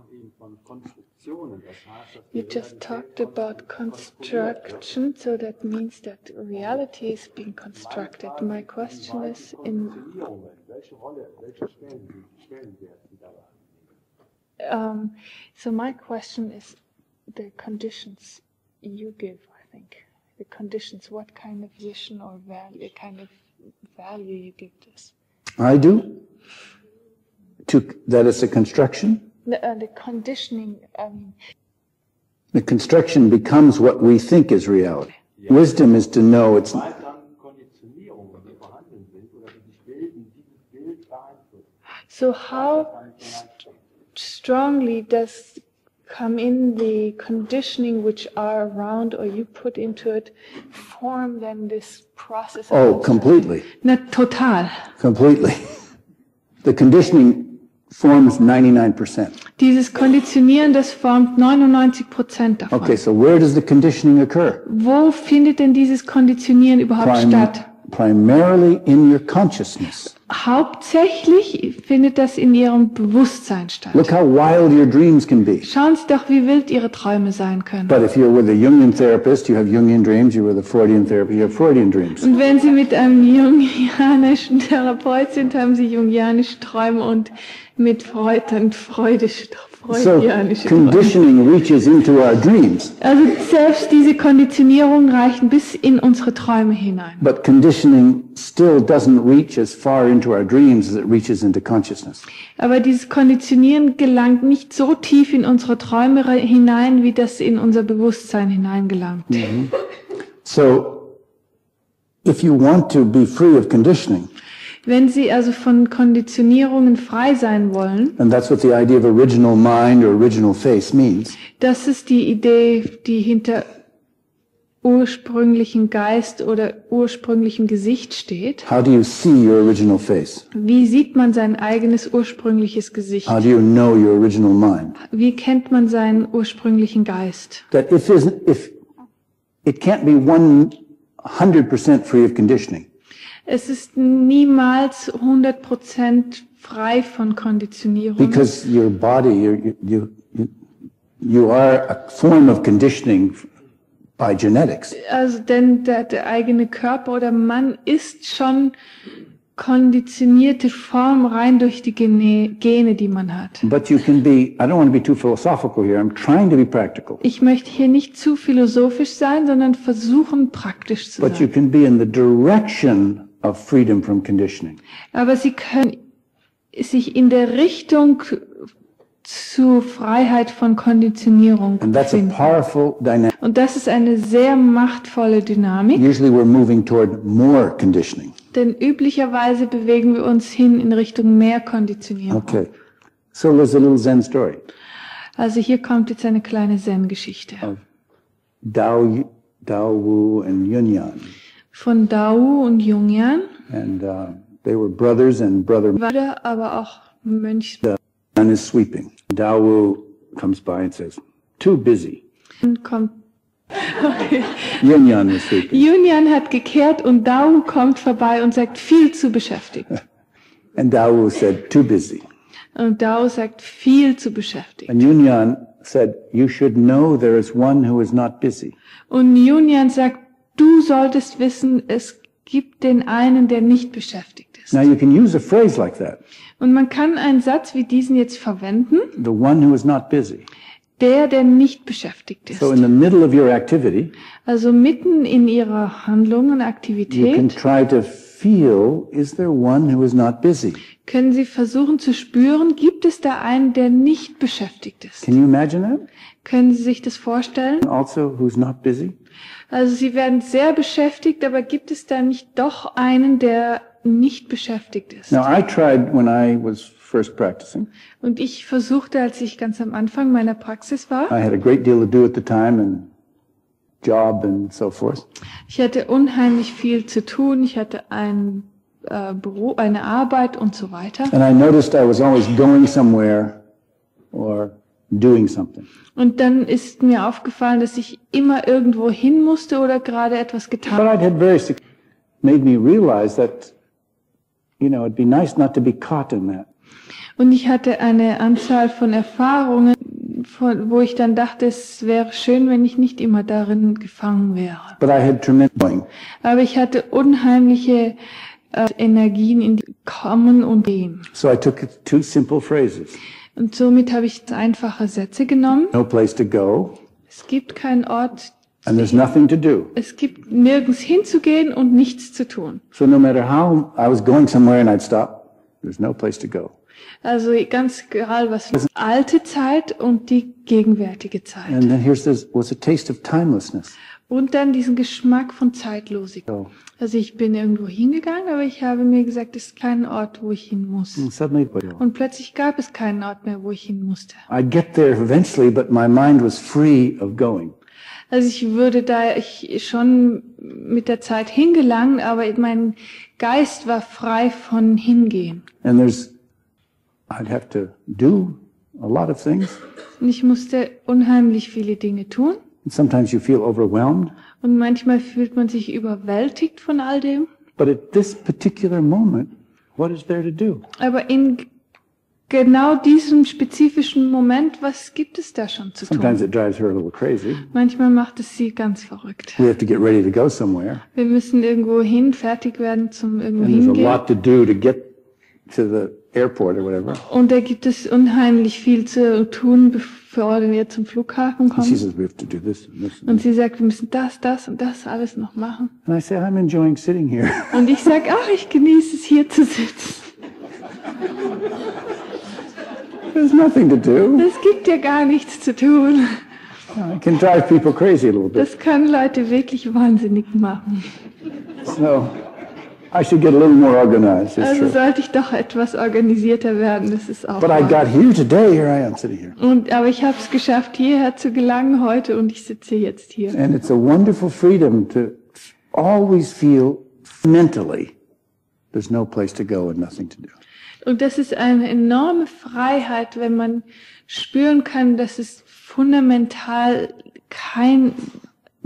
You just talked about construction, so that means that reality is being constructed. My question is so my question is the conditions you give, I think. The conditions, what kind of vision or value you give this. I do? That is a construction? The conditioning, The construction becomes what we think is reality. Wisdom is to know it's not. so how strongly does come in the conditioning which are around or you put into it form then this process? Oh, completely. Na, total. Completely. The conditioning forms 99%. Dieses Konditionieren, das formt 99% davon. Okay, so where does the conditioning occur? Wo findet denn dieses Konditionieren überhaupt statt? Primarily in your consciousness. Hauptsächlich findet das in Ihrem Bewusstsein statt. Look how wild your dreams can be. Schauen Sie doch, wie wild Ihre Träume sein können. But if you're with a Jungian therapist, you have Jungian dreams. You're with a Freudian therapist, you have Freudian dreams. Und wenn Sie mit einem jungianischen Therapeut sind, haben Sie jungianische Träume, und mit Freud dann freudianische So Träume. conditioning reaches into our dreams, Also selbst diese Konditionierungen reichen bis in unsere Träume hinein. but conditioning still doesn't reach as far into our dreams as it reaches into consciousness. Aber dieses Konditionieren gelangt nicht so tief in unsere Träume hinein, wie das in unser Bewusstsein hineingelangt. So if you want to be free of conditioning, Wenn Sie also von Konditionierungen frei sein wollen, and that's what the idea of original mind or original face means, das ist die Idee, die hinter ursprünglichen Geist oder ursprünglichem Gesicht steht. how do you see your original face? Wie sieht man sein eigenes ursprüngliches Gesicht? How do you know your original mind? Wie kennt man seinen ursprünglichen Geist? That if it can't be 100% 100% free of conditioning. Es ist niemals 100% frei von Konditionierung. Because your body, you are a form of conditioning by genetics. Also denn der eigene Körper oder Mann ist schon konditionierte Form rein durch die Gene, die man hat. But you can be, I don't want to be too philosophical here, I'm trying to be practical. Ich möchte hier nicht zu philosophisch sein, sondern versuchen, praktisch zu But you sein. can be in the direction of freedom from conditioning. Aber sie können sich in der Richtung zu Freiheit von Konditionierung And that's a befinden. powerful dynamic. Und das ist eine sehr machtvolle Dynamik, Usually we're moving toward more conditioning. denn üblicherweise bewegen wir uns hin in Richtung mehr Konditionierung. Okay. So there's a little Zen story. Also hier kommt jetzt eine kleine Zen-Geschichte Dao Wu and Yunyan. von Dao und Jungian, And they were brothers and brother Brüder, aber auch Mönch. Yunyan is sweeping. Dao Wu comes by and says, too busy. Kommt. Yunyan is sweeping. Jungian hat gekehrt und Dao kommt vorbei und sagt, viel zu beschäftigt. And Dao Wu said, too busy. Und Dao sagt, viel zu beschäftigt. And Yunyan said, you should know there is one who is not busy. Und Jungian sagt, du solltest wissen, es gibt den einen, der nicht beschäftigt ist. Now you can use a phrase like that. Und man kann einen Satz wie diesen jetzt verwenden, The one who is not busy. der nicht beschäftigt ist. So in the middle of your activity, Also mitten in ihrer Handlung und you can Aktivität try to feel, is there one who is not busy? können Sie versuchen zu spüren, gibt es da einen, der nicht beschäftigt ist? Can you imagine that? Können Sie sich das vorstellen? Also, who's not busy? Also Sie werden sehr beschäftigt, aber gibt es da nicht doch einen, der nicht beschäftigt ist? Now, I tried when I was first practicing. Und ich versuchte, als ich ganz am Anfang meiner Praxis war, I had a great deal to do at the time and job and so forth. ich hatte unheimlich viel zu tun, ich hatte ein Büro, eine Arbeit und so weiter. And I noticed I was always going somewhere or doing something. Und dann ist mir aufgefallen, dass ich immer irgendwo hin musste oder gerade etwas getan But habe. I'd had various, made me realize that, it'd be nice not to be caught in that. Und ich hatte eine Anzahl von Erfahrungen, wo ich dann dachte, es wäre schön, wenn ich nicht immer darin gefangen wäre. But I had tremendous. Aber ich hatte unheimliche Energien in die Kommen und Gehen. So I took two simple phrases. Und somit habe ich einfache Sätze genommen. No place to go, Es gibt keinen Ort, and there's nothing to do. es gibt nirgends hinzugehen und nichts zu tun. So no matter how I was going somewhere and I'd stop, there's no place to go. Also ganz egal was. Alte Zeit und die gegenwärtige Zeit. And then was a taste of timelessness. Und dann diesen Geschmack von Zeitlosigkeit. So, Also ich bin irgendwo hingegangen, aber ich habe mir gesagt, es ist kein Ort, wo ich hin muss. and suddenly, Und plötzlich gab es keinen Ort mehr, wo ich hin musste. I'd get there eventually, but my mind was free of going. Also ich würde da schon mit der Zeit hingelangen, aber mein Geist war frei von Hingehen. And I'd have to do a lot of things. Und ich musste unheimlich viele Dinge tun. And sometimes you feel overwhelmed. Und manchmal fühlt man sich überwältigt von all dem. But at this particular moment, what is there to do? Aber in genau diesem spezifischen Moment, was gibt es da schon zu Sometimes tun? it drives her a little crazy. Manchmal macht es sie ganz verrückt. We have to get ready to go somewhere. Wir müssen irgendwo hin, fertig werden, zum irgendwo And there's a hingehen. lot to do to get to the airport or whatever. Und da gibt es unheimlich viel zu tun, bevor wir zum Flughafen And she kommen. says, we have to do this and this. Und And, sie sagt, wir müssen das und das alles noch machen. and I say, I'm enjoying sitting here. Und ich sage, ach, ich genieße es, hier zu sitzen. There's nothing to do. Es gibt ja gar nichts zu tun. It can drive people crazy a little bit. Das kann Leute wirklich wahnsinnig machen. So I should get a little more organized. It's Also true. sollte ich doch etwas organisierter werden, das ist auch But I wahr. got here today. Here I am sitting here. Aber ich habe es geschafft, hierher zu gelangen heute und ich sitze jetzt hier. And it's a wonderful freedom to always feel mentally there's no place to go and nothing to do. Und das ist eine enorme Freiheit, wenn man spüren kann, dass es fundamental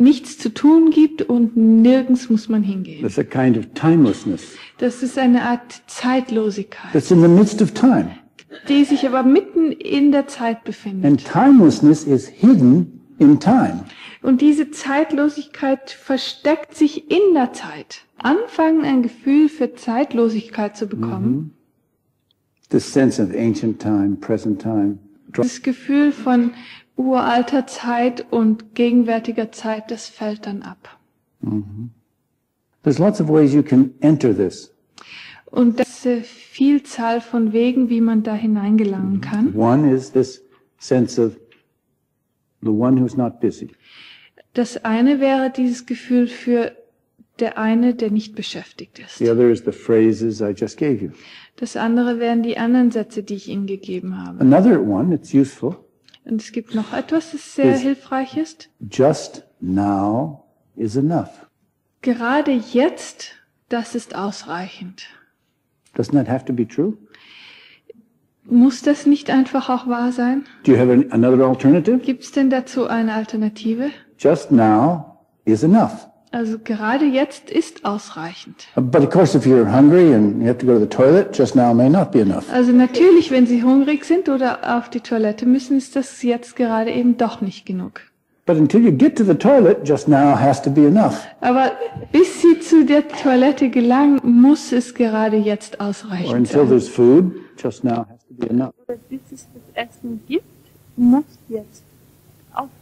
nichts zu tun gibt und nirgends muss man hingehen. That's a kind of timelessness. Das ist eine Art Zeitlosigkeit, That's in the midst of time. die sich aber mitten in der Zeit befindet. And timelessness is hidden in time. Und diese Zeitlosigkeit versteckt sich in der Zeit. Anfangen, ein Gefühl für Zeitlosigkeit zu bekommen. This sense of ancient time, present time. Das Gefühl von uralter Zeit und gegenwärtiger Zeit, das fällt dann ab. There's lots of ways you can enter this. Und das ist eine Vielzahl von Wegen, wie man da hineingelangen kann. One is this sense of the one who's not busy. Das eine wäre dieses Gefühl für der eine, der nicht beschäftigt ist. The other is the phrases I just gave you. Das andere wären die anderen Sätze, die ich Ihnen gegeben habe. Another one that's useful, Und es gibt noch etwas, das sehr hilfreich ist. just now is enough. Gerade jetzt, das ist ausreichend. Doesn't that have to be true? Muss das nicht einfach auch wahr sein? Do you have another alternative? Gibt es denn dazu eine Alternative? Just now is enough. Also gerade jetzt ist ausreichend. But of course, if you're hungry and you have to go to the toilet, just now may not be enough. Also natürlich, wenn Sie hungrig sind oder auf die Toilette müssen, ist das jetzt gerade eben doch nicht genug. But until you get to the toilet, just now has to be enough. Aber bis Sie zu der Toilette gelangen, muss es gerade jetzt Or ausreichend until sein. there's food, just now has to be enough. Bis es das Essen gibt, muss jetzt ausreichen.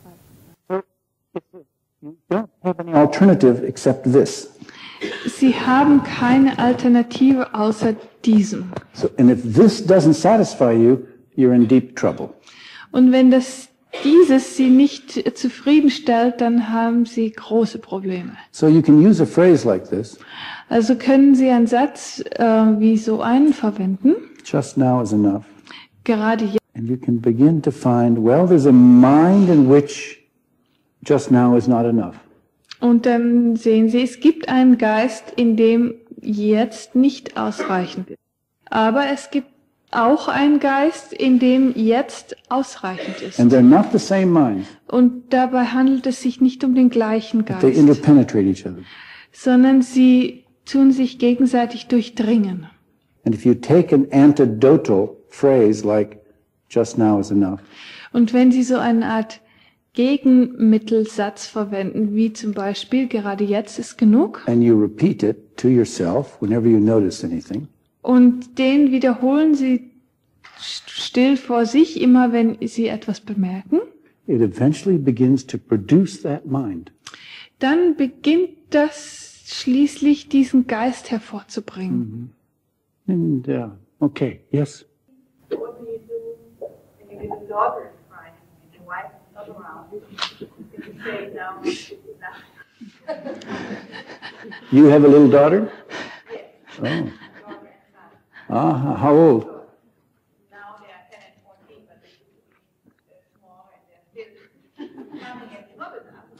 You don't have any alternative except this. Sie haben keine Alternative außer diesem. So, and if this doesn't satisfy you, you're in deep trouble. Und wenn dieses Sie nicht zufriedenstellt, dann haben Sie große Probleme. So you can use a phrase like this, Also können Sie einen Satz wie so einen verwenden. just now is enough. Gerade jetzt. And you can begin to find, well, there's a mind in which just now is not enough. Und dann sehen Sie, es gibt einen Geist, in dem jetzt nicht ausreichend ist. Aber es gibt auch einen Geist, in dem jetzt ausreichend ist. And they're not the same mind. Und dabei handelt es sich nicht um den gleichen They Geist, interpenetrate each other. sondern sie tun sich gegenseitig durchdringen. And if you take an antidotal phrase like just now is enough, Und wenn Sie so eine Art Gegenmittelsatz verwenden, wie zum Beispiel gerade jetzt ist genug, and you repeat it to yourself whenever you notice anything, und den wiederholen Sie still vor sich, immer wenn Sie etwas bemerken, it eventually begins to produce that mind. dann beginnt das schließlich diesen Geist hervorzubringen. And, okay, yes. What do you do when your little daughter is crying and your wife is not around? If you say no, nothing. You have a little daughter? Yes, Oh. daughter and son. How old? Now they are 10 and 14, but they used to be small and they're still coming at the mother's house.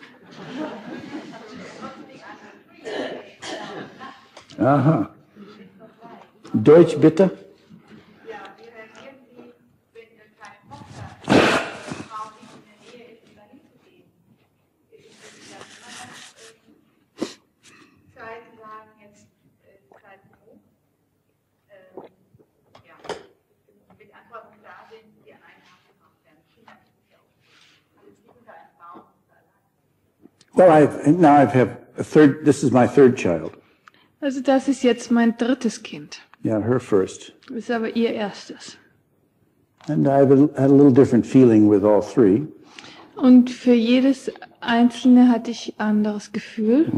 Aha. Deutsch bitte? Ja, wir reagieren Sie, wenn keine Tochter, eine Frau nicht in der Nähe ist, da hinzugehen. Ist es dann immer noch Zeit zu sagen, jetzt Zeit genug? Ja, wenn Antworten da sind, die an einen Haken gemacht werden. Kinder ist ja auch alles nicht unter einem Baum und allein. Well, I've have a third, this is my third child. Also das ist jetzt mein drittes Kind. Yeah, her first. Das ist aber ihr erstes. And I've had a little different feeling with all three. Und für jedes Einzelne hatte ich anderes Gefühl.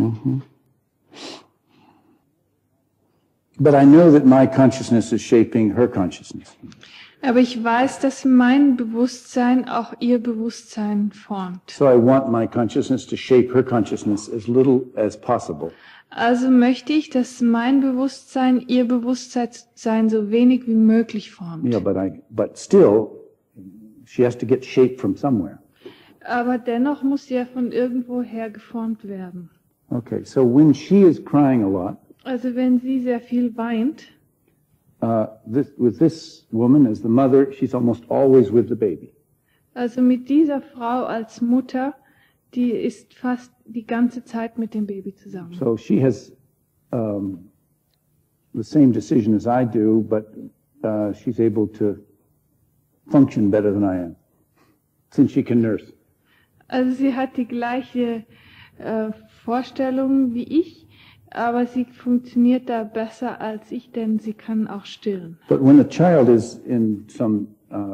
But I know that my consciousness is shaping her consciousness. Aber ich weiß, dass mein Bewusstsein auch ihr Bewusstsein formt. So I want my consciousness to shape her consciousness as little as possible. Also möchte ich, dass mein Bewusstsein ihr Bewusstsein so wenig wie möglich formt. Yeah, but still, she has to get shaped from somewhere. Aber dennoch muss sie ja von irgendwoher geformt werden. Okay, so when she is crying a lot, Also wenn sie sehr viel weint, with this woman as the mother, she's almost always with the baby. also mit dieser Frau als Mutter, die ist fast die ganze Zeit mit dem Baby zusammen. So she has the same decision as I do, but she's able to function better than I am, since she can nurse. Also sie hat die gleiche Vorstellung wie ich, aber sie funktioniert da besser als ich, denn sie kann auch stillen. But when a child is in some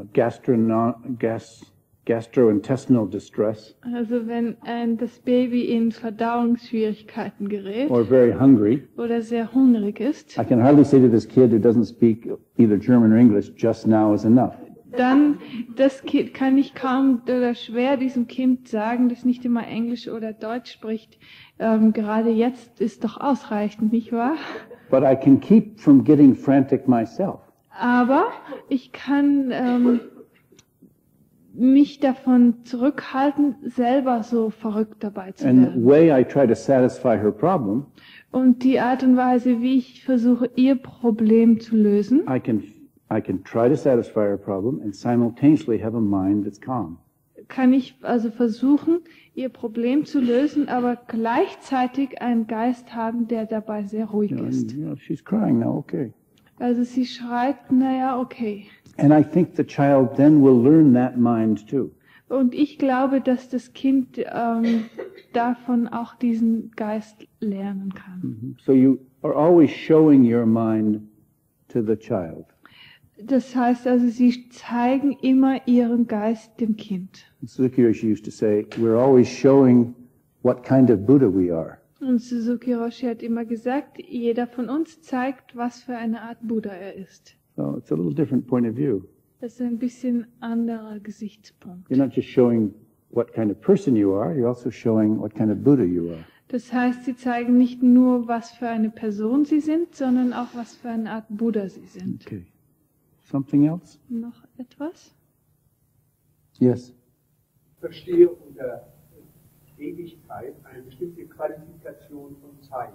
gastrointestinal distress Also wenn das Baby in Verdauungsschwierigkeiten gerät or very hungry, oder sehr hungrig ist, I can hardly say to this kid who doesn't speak either German or English, just now is enough. dann das Kind kann ich kaum oder schwer diesem Kind sagen, das nicht immer Englisch oder Deutsch spricht. Gerade jetzt ist doch ausreichend, nicht wahr? But I can keep from getting frantic myself. Aber ich kann mich davon zurückhalten, selber so verrückt dabei zu And the werden. way I try to satisfy her problem, Und die Art und Weise, wie ich versuche, ihr Problem zu lösen, I can try to satisfy her problem and simultaneously have a mind that's calm. kann ich also versuchen, ihr Problem zu lösen, aber gleichzeitig einen Geist haben, der dabei sehr ruhig ist. She's crying now, okay. Also sie schreit, naja, okay. And I think the child then will learn that mind too. Und ich glaube, dass das Kind davon auch diesen Geist lernen kann. So you are always showing your mind to the child. Das heißt also, sie zeigen immer ihren Geist dem Kind. Suzuki Roshi used to say, we're always showing what kind of Buddha we are. Und Suzuki Roshi hat immer gesagt, jeder von uns zeigt, was für eine Art Buddha er ist. So it's a little different point of view. Das ist ein bisschen anderer Gesichtspunkt. You're not just showing what kind of person you are, you're also showing what kind of Buddha you are. Das heißt, sie zeigen nicht nur, was für eine Person sie sind, sondern auch, was für eine Art Buddha sie sind. Okay. Something else? Noch etwas? Yes. Ich verstehe unter Ewigkeit eine bestimmte Qualifikation von Zeit.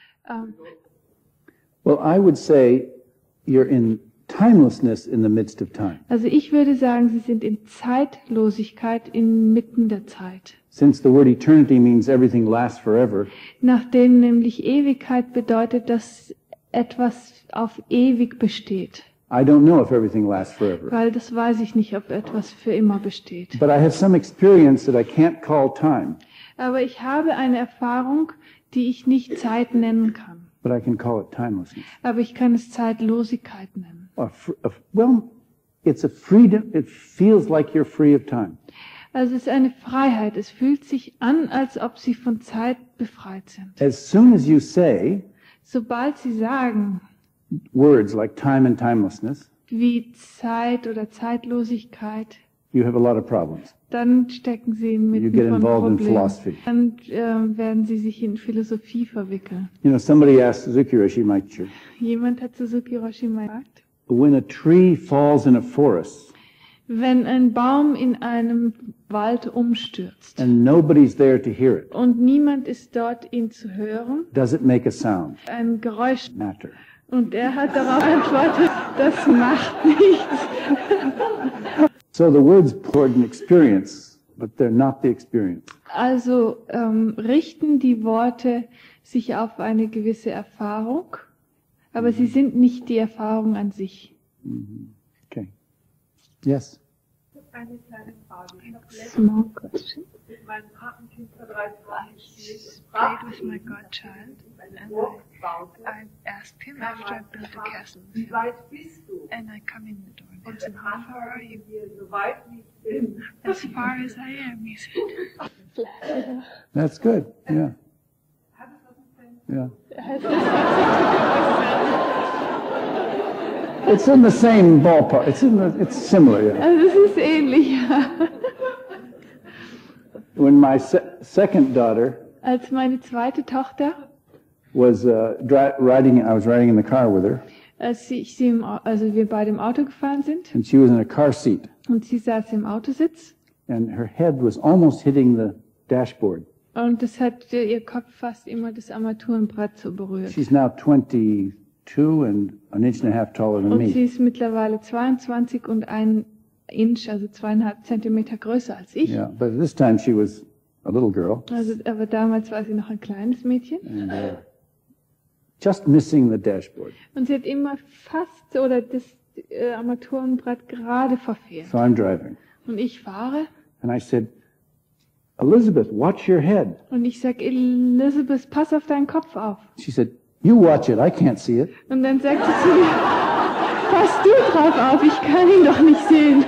Well, I would say you're in timelessness in the midst of time. Also ich würde sagen, sie sind in Zeitlosigkeit inmitten der Zeit. Since the word eternity means everything lasts forever, Nachdem nämlich Ewigkeit bedeutet, dass etwas auf ewig besteht. I don't know if everything lasts forever. Weil das weiß ich nicht, ob etwas für immer besteht. But I have some experience that I can't call time, Aber ich habe eine Erfahrung, die ich nicht Zeit nennen kann. but I can call it timelessness. Aber ich kann es Zeitlosigkeit nennen. Well, it's a freedom. It feels like you're free of time. Also es ist eine Freiheit. Es fühlt sich an, als ob sie von Zeit befreit sind. As soon as you say Sobald sie sagen, words like time and timelessness, wie Zeit oder Zeitlosigkeit, you have a lot of problems. dann stecken sie mitten You get von involved in Problemen. philosophy. Dann werden sie sich in Philosophie verwickeln. You know, somebody asked Suzuki Roshi, my teacher, Jemand hat Suzuki Roshi mal gesagt, when a tree falls in a forest wenn ein Baum in einem Wald umstürzt and nobody's there to hear it, und niemand ist dort, ihn zu hören, does it make a sound? ein Geräusch. Matter. Und er hat darauf antwortet, das macht nichts. So the words important experience, but they're not the experience. Also richten die Worte sich auf eine gewisse Erfahrung, aber sie sind nicht die Erfahrung an sich. Okay. Yes. Eine kleine Frage. Ich habe Small question. mit meinem Patenkind vor 3 Tagen gespielt und Played with my godchild, eine and Burg baute. I asked him after I built a castle with Wie him, weit bist du? and I come in the door and Und ask him, dann how far are you? antworten wir, so weit wie ich bin. As far as I am, he said. That's good. Yeah. Hat es was mit dem Yeah. It's in the same ballpark. It's similar. Yeah. Also es ist ähnlich. When my second daughter Als meine zweite Tochter, was riding, I was riding in the car with her, als also wir beide im Auto gefahren sind and she was in a car seat, und sie saß im Autositz and her head was almost hitting the dashboard. und das hat ihr Kopf fast immer das Armaturenbrett so berührt. She's now 22 and an inch and a half taller than Und sie me. ist mittlerweile 22 und 1 Inch, also 2,5 Zentimeter größer als ich. Yeah, but at this time she was a little girl, Also, aber damals war sie noch ein kleines Mädchen. and just missing the dashboard. Und sie hat immer fast oder das Armaturenbrett gerade verfehlt. So I'm driving. Und ich fahre And I said, Elizabeth, watch your head. und ich sag, Elizabeth, pass auf deinen Kopf auf. She said, you watch it, I can't see it. Und dann sagte sie mir, pass du drauf auf, ich kann ihn doch nicht sehen.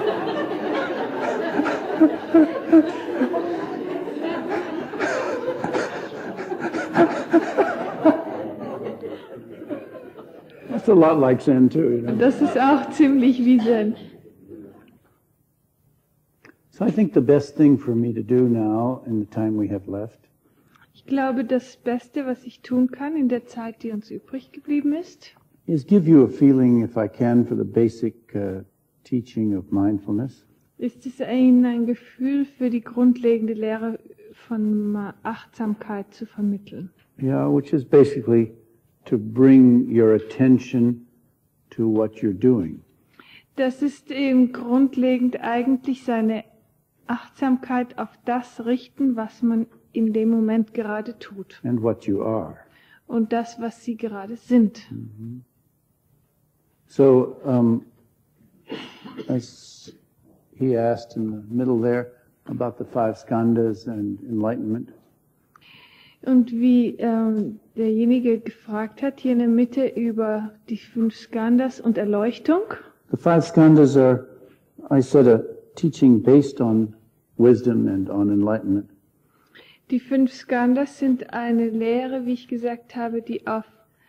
That's a lot like Zen too, you know. Das ist auch ziemlich wie Zen. So I think the best thing for me to do now in the time we have left Ich glaube, das Beste, was ich tun kann in der Zeit, die uns übrig geblieben ist, is give you a feeling, if I can, for the basic teaching of mindfulness. ist es Ihnen ein Gefühl für die grundlegende Lehre von Achtsamkeit zu vermitteln. Yeah, which is basically to bring your attention to what you're doing. Das ist eben grundlegend eigentlich seine Achtsamkeit auf das richten, was man in dem Moment gerade tut. And what you are. Und das, was sie gerade sind. So, as he asked in the middle there about the 5 skandhas and enlightenment, Und wie derjenige gefragt hat, hier in der Mitte über die 5 Skandhas und Erleuchtung. the 5 skandhas are, I said, a teaching based on wisdom and on enlightenment. Die 5 Skandhas sind eine Lehre, wie ich gesagt habe, die auf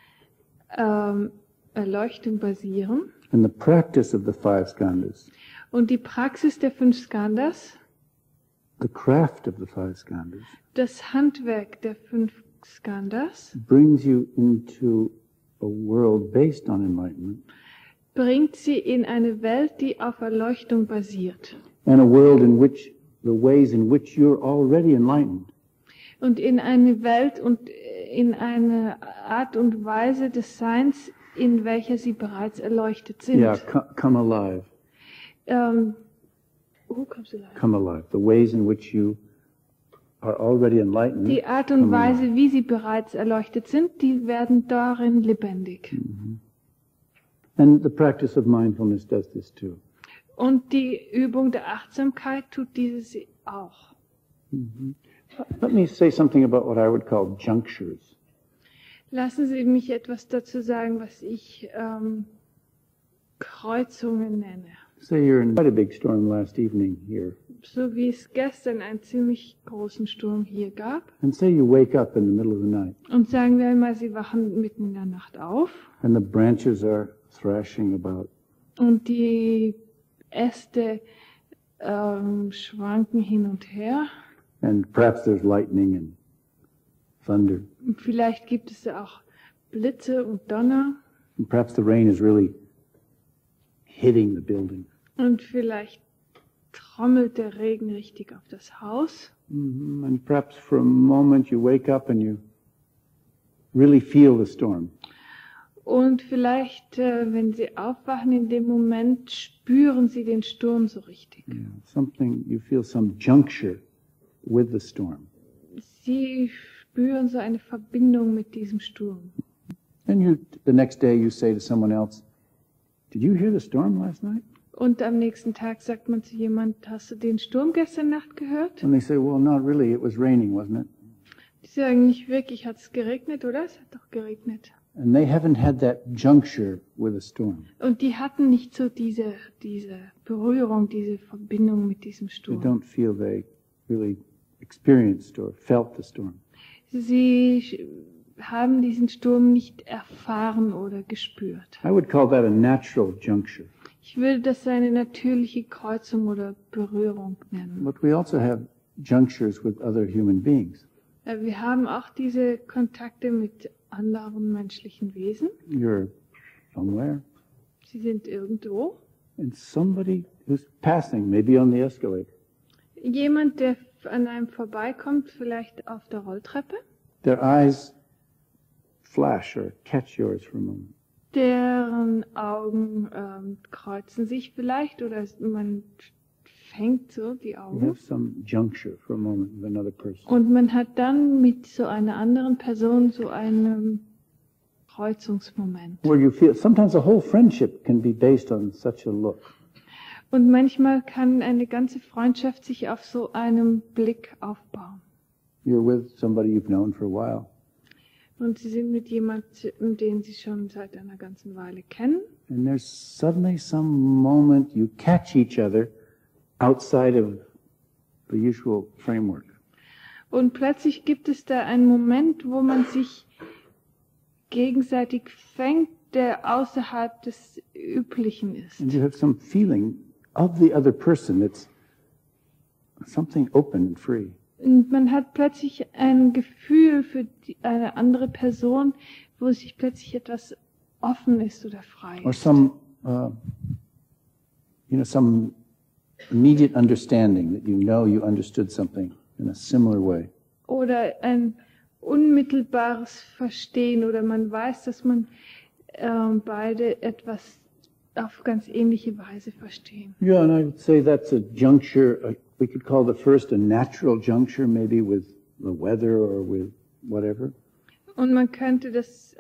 Erleuchtung basieren. And the practice of the 5 skandhas, Und die Praxis der 5 Skandhas, the craft of the 5 skandhas, das Handwerk der 5 Skandhas, brings you into a world based on enlightenment bringt sie in eine Welt, die auf Erleuchtung basiert. and a world in which the ways in which you're already enlightened Und in eine Welt und in eine Art und Weise des Seins, in welcher sie bereits erleuchtet sind. come alive. Wo kommst du da? Come alive. The ways in which you are already enlightened. Die Art und come alive. Weise, wie sie bereits erleuchtet sind, die werden darin lebendig. And the practice of mindfulness does this too. Und die Übung der Achtsamkeit tut dieses auch. Let me say something about what I would call junctures. Lassen Sie mich etwas dazu sagen, was ich Kreuzungen nenne. Say you're in quite a big storm last evening here, So wie es gestern einen ziemlich großen Sturm hier gab. and say you wake up in the middle of the night, Und sagen wir mal, Sie wachen mitten in der Nacht auf and the branches are thrashing about, und die Äste schwanken hin und her. and perhaps there's lightning and thunder, Und vielleicht gibt es auch Blitze und Donner. and perhaps the rain is really hitting the building. Und vielleicht trommelt der Regen richtig auf das Haus. And perhaps for a moment you wake up and you really feel the storm. Und vielleicht, wenn Sie aufwachen, in dem Moment spüren Sie den Sturm so richtig. Something, you feel some juncture with the storm. Sie spüren so eine Verbindung mit diesem Sturm. And you, the next day you say to someone else, did you hear the storm last night? Und am nächsten Tag sagt man zu jemand, hast du den Sturm gestern Nacht gehört? And they say, well, not really, it was raining, wasn't it? Die sagen nicht wirklich, hat es geregnet, oder? Es hat doch geregnet. And they haven't had that juncture with a storm. Und die hatten nicht so diese Berührung, diese Verbindung mit diesem They Sturm. don't feel they really experienced or felt the storm. Sie haben diesen Sturm nicht erfahren oder gespürt. I would call that a natural juncture. Ich würde das eine natürliche Kreuzung oder Berührung nennen. But we also have junctures with other human beings. Wir haben auch diese Kontakte mit anderen menschlichen Wesen. You're somewhere, Sie sind irgendwo. and somebody who's passing, maybe on the escalator, Jemand, der an einem vorbeikommt, vielleicht auf der Rolltreppe, their eyes flash or catch yours for a moment. deren Augen kreuzen sich vielleicht oder man fängt so die You Augen. have some juncture for a moment with another person. Und man hat dann mit so einer anderen Person so einen Kreuzungsmoment. Where you feel, sometimes a whole friendship can be based on such a look. Und manchmal kann eine ganze Freundschaft sich auf so einem Blick aufbauen. You're with somebody you've known for a while. Und sie sind mit jemandem, den sie schon seit einer ganzen Weile kennen. And there's suddenly some moment you catch each other outside of the usual framework. Und plötzlich gibt es da einen Moment, wo man sich gegenseitig fängt, der außerhalb des Üblichen ist. And you have some feeling of the other person. It's something open and free. Und man hat plötzlich ein Gefühl für eine andere Person, wo sich plötzlich etwas offen ist oder frei Or ist. some, some immediate understanding that you know you understood something in a similar way. Oder ein unmittelbares Verstehen oder man weiß, dass man beide etwas auf ganz ähnliche Weise verstehen. Yeah, and I would say that's a juncture. We could call the first a natural juncture, maybe with the weather or with whatever. Und man könnte das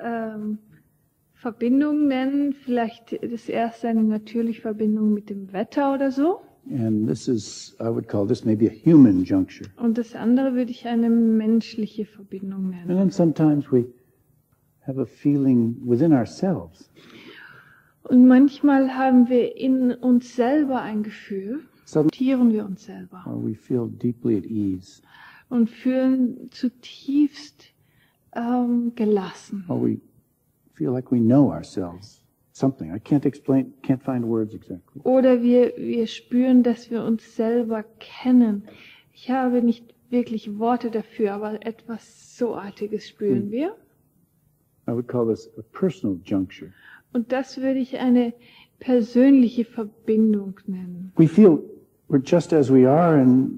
Verbindung nennen, vielleicht das erste eine natürliche Verbindung mit dem Wetter oder so. And this is, I would call this maybe a human juncture. Und das andere würde ich eine menschliche Verbindung And nennen. then sometimes we have a feeling within ourselves. Und manchmal haben wir in uns selber ein Gefühl, sortieren wir uns selber Or we feel deeply at ease. und fühlen zutiefst gelassen. Or we feel like we know ourselves. Something. I can't explain, can't find words exactly. Oder wir spüren, dass wir uns selber kennen. Ich habe nicht wirklich Worte dafür, aber etwas so Artiges spüren wir. I would call this a personal juncture. Und das würde ich eine persönliche Verbindung nennen. We feel we're just as we are, and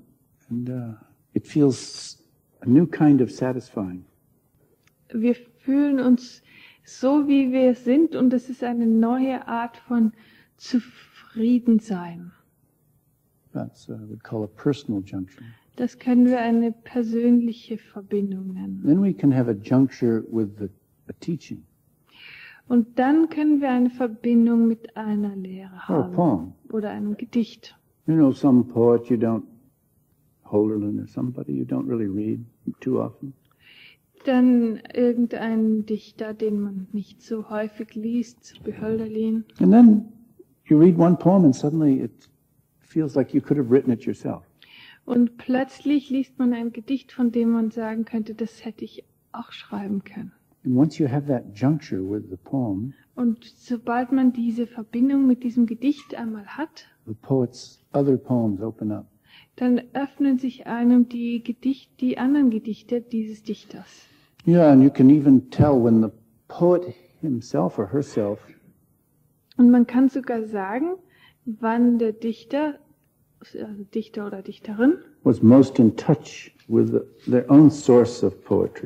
it feels a new kind of satisfying. Wir fühlen uns so, wie wir sind, und es ist eine neue Art von Zufriedensein. That's I would call a personal juncture. Das können wir eine persönliche Verbindung nennen. Then we can have a juncture with a teaching Und dann können wir eine Verbindung mit einer Lehre or a haben poem. oder einem Gedicht. You know, some poet you don't, Holderlin or somebody you don't really read too often. Dann irgendein Dichter, den man nicht so häufig liest, wie Hölderlin. And then you read one poem and suddenly it feels like you could have written it yourself. Und plötzlich liest man ein Gedicht, von dem man sagen könnte, das hätte ich auch schreiben können. And once you have that juncture with the poem, Und sobald man diese Verbindung mit diesem Gedicht einmal hat, the poet's other poems open up. dann öffnen sich einem die anderen Gedichte dieses Dichters. Yeah, and you can even tell when the poet himself or herself Und man kann sogar sagen, wann der Dichter, also Dichter oder Dichterin, was most in touch with their own source of poetry.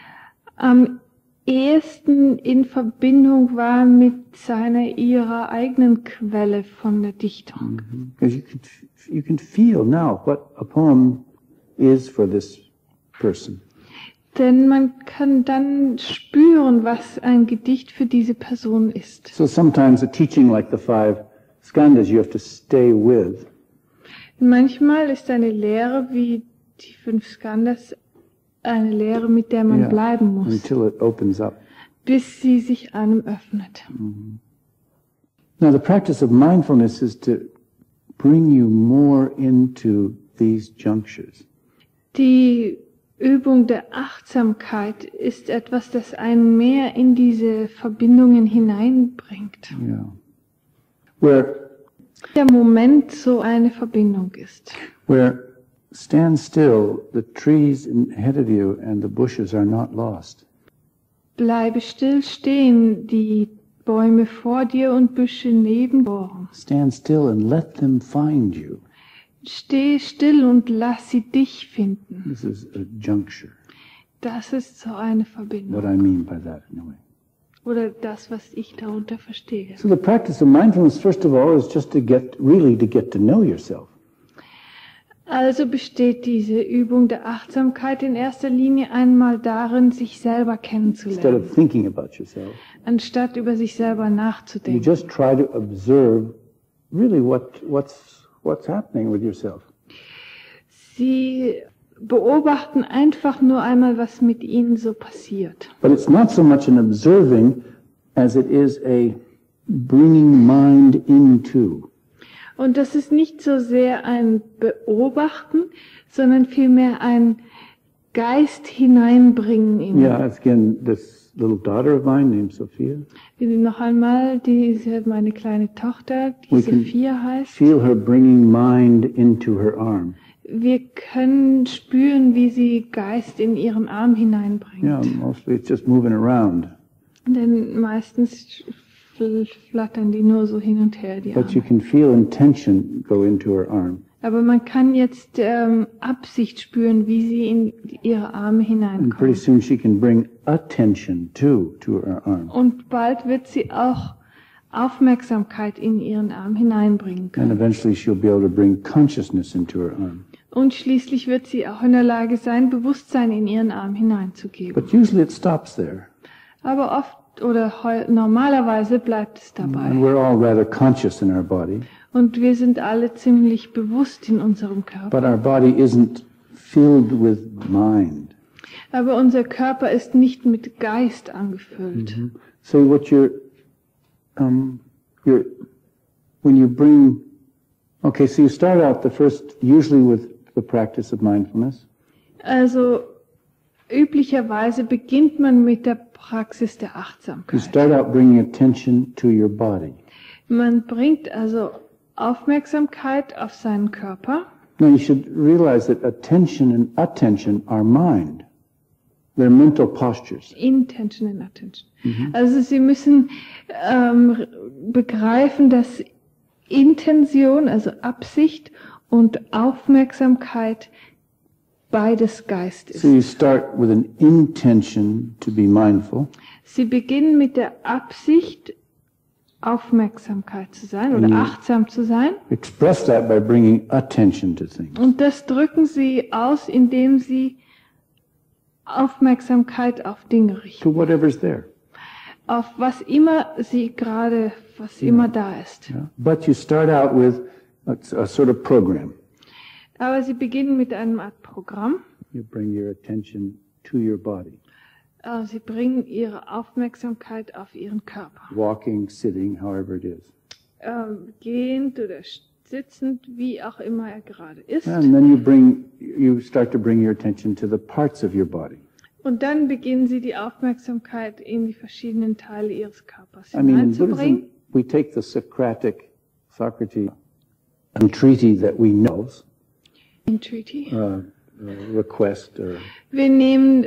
am ehesten in Verbindung war mit ihrer eigenen Quelle von der Dichtung. Because you can feel now what a poem is for this person. Denn man kann dann spüren, was ein Gedicht für diese Person ist. So sometimes a teaching like the 5 skandhas you have to stay with. Manchmal ist eine Lehre wie die 5 Skandhas eine Lehre, mit der man bleiben muss, until it opens up. bis sie sich einem öffnet. Now the practice of mindfulness is to bring you more into these junctures. Die Übung der Achtsamkeit ist etwas, das einen mehr in diese Verbindungen hineinbringt. Yeah. Where Der Moment so eine Verbindung ist. stand still, the trees ahead of you and the bushes are not lost. Bleibe still stehen, die Bäume vor dir und Büsche neben dir. Stand still and let them find you. Steh still und lass sie dich finden. This is a juncture. Das ist so eine What Verbindung. I mean by that, anyway. Oder das, was ich darunter verstehe. So the practice of mindfulness, first of all, is just to get to know yourself. Also besteht diese Übung der Achtsamkeit in erster Linie einmal darin, sich selber instead kennenzulernen, of thinking about yourself. anstatt über sich selber You nachzudenken. just try to observe really what's happening with yourself. Sie beobachten einfach nur einmal, was mit ihnen so passiert. But it's not so much an observing as it is a bringing mind into. Und das ist nicht so sehr ein Beobachten, sondern vielmehr ein Geist hineinbringen in. Yeah, again, this little daughter of mine named Sophia, Noch einmal, diese meine kleine Tochter, die We can Sophia heißt. feel her bringing mind into her arm. Wir können spüren, wie sie Geist in ihren Arm hineinbringt. Yeah, mostly it's just moving around. Denn meistens flattern die nur so hin und her, die But you Arme. can feel intention go into her arm. Aber man kann jetzt Absicht spüren, wie sie in ihre Arme And pretty hineinkommt. soon she can bring attention to her arm. Und bald wird sie auch Aufmerksamkeit in ihren Arm hineinbringen And können. eventually she'll be able to bring consciousness into her arm. Und schließlich wird sie auch in der Lage sein, Bewusstsein in ihren Arm hineinzugeben. But usually it stops there. Aber oft oder normalerweise bleibt es And dabei. we're all rather conscious in our body, Und wir sind alle ziemlich bewusst in unserem Körper. but our body isn't filled with mind. Aber unser Körper ist nicht mit Geist angefüllt. So what when you bring, okay, so you start out usually with the practice of mindfulness. Also üblicherweise beginnt man mit der Praxis der You Achtsamkeit. start out bringing attention to your body. Man bringt also Aufmerksamkeit auf seinen Körper. Now you should realize that attention and attention are mind. They're mental postures. Intention and Attention. Also Sie müssen begreifen, dass Intention, also Absicht und Aufmerksamkeit beides Geist ist. So you start with an intention to be mindful. Sie beginnen mit der Absicht, Aufmerksamkeit zu sein oder achtsam zu sein. Express that by bringing attention to things. Und das drücken Sie aus, indem Sie Aufmerksamkeit auf Dinge richten. To whatever's there. Auf was immer was immer da ist. Yeah? But you start out with a sort of program. Aber Sie beginnen mit einem Art Programm. You bring your attention to your body. Sie bringen Ihre Aufmerksamkeit auf Ihren Körper. Walking, sitting, however it is. Gehend oder sitzend, wie auch immer er gerade ist. And then you start to bring your attention to the parts of your body. Und dann beginnen Sie die Aufmerksamkeit in die verschiedenen Teile Ihres Körpers I mean, in hineinzubringen. Buddhism, we take the Socratic entreaty that we know, Entreaty. request, or Wir nehmen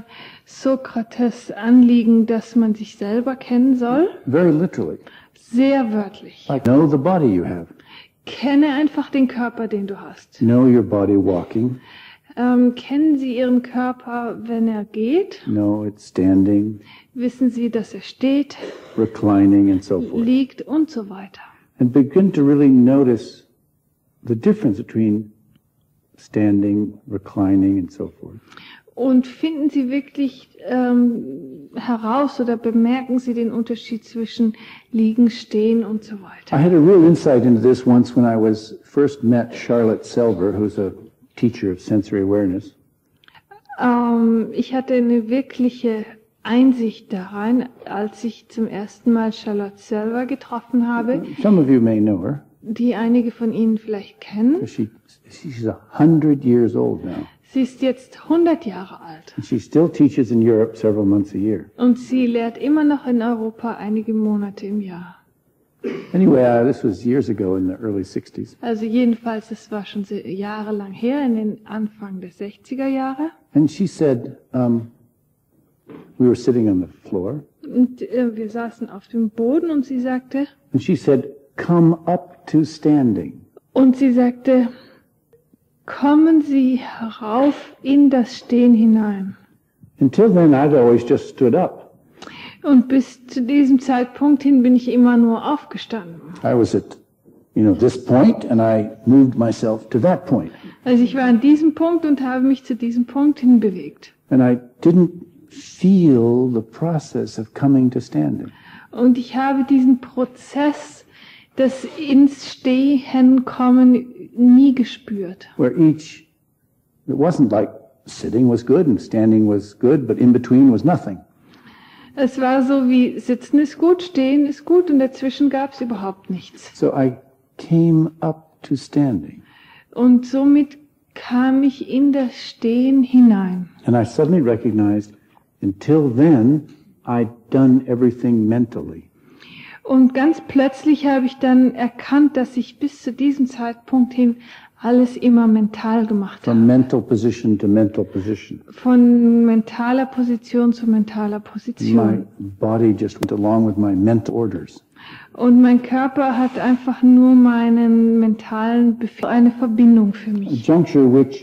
Sokrates Anliegen, dass man sich selber kennen soll, very literally. sehr wörtlich. Like, know the body you have. Kenne einfach den Körper, den du hast. Know your body walking. Kennen Sie Ihren Körper, wenn er geht? Know it's standing, Wissen Sie, dass er steht, reclining, and so forth. liegt und so weiter. And begin to really notice the difference between standing, reclining, and so forth. Und finden Sie wirklich heraus oder bemerken Sie den Unterschied zwischen liegen, stehen und so I weiter. had a real insight into this once when I first met Charlotte Selver, who's a teacher of sensory awareness. Ich hatte eine wirkliche Einsicht da rein, als ich zum ersten Mal Charlotte Selver getroffen habe, Some of you may know her. die einige von Ihnen vielleicht kennen. She's 100 years old now. Sie ist jetzt 100 Jahre alt And she still teaches in Europe several months a year. und sie lehrt immer noch in Europa einige Monate im Jahr. Anyway, this was years ago in the early 60s. Also jedenfalls, das war schon jahrelang her, in den Anfang der 60er Jahre. And she said, we were sitting on the floor, Und wir saßen auf dem Boden und sie sagte, and she said, come up to standing. kommen Sie herauf in das Stehen hinein. Until then, I'd always just stood up. Und bis zu diesem Zeitpunkt hin bin ich immer nur aufgestanden. I was at this point, and I moved myself to that point. Also ich war an diesem Punkt und habe mich zu diesem Punkt hinbewegt. And I didn't feel the process of coming to standing. Und ich habe diesen Prozess des ins Stehen kommen nie gespürt. Where it wasn't like sitting was good and standing was good, but in between was nothing. Es war so wie Sitzen ist gut, Stehen ist gut und dazwischen gab es überhaupt nichts. So I came up to standing. Und somit kam ich in das Stehen hinein. And I suddenly recognized, until then, I'd done everything mentally. Und ganz plötzlich habe ich dann erkannt, dass ich bis zu diesem Zeitpunkt hin alles immer mental gemacht From habe. mental position to mental position. Von mentaler Position zu mentaler My Position. body just went along with my mental orders. Und mein Körper hat einfach nur meinen mentalen Befehl, eine Verbindung für A mich. juncture which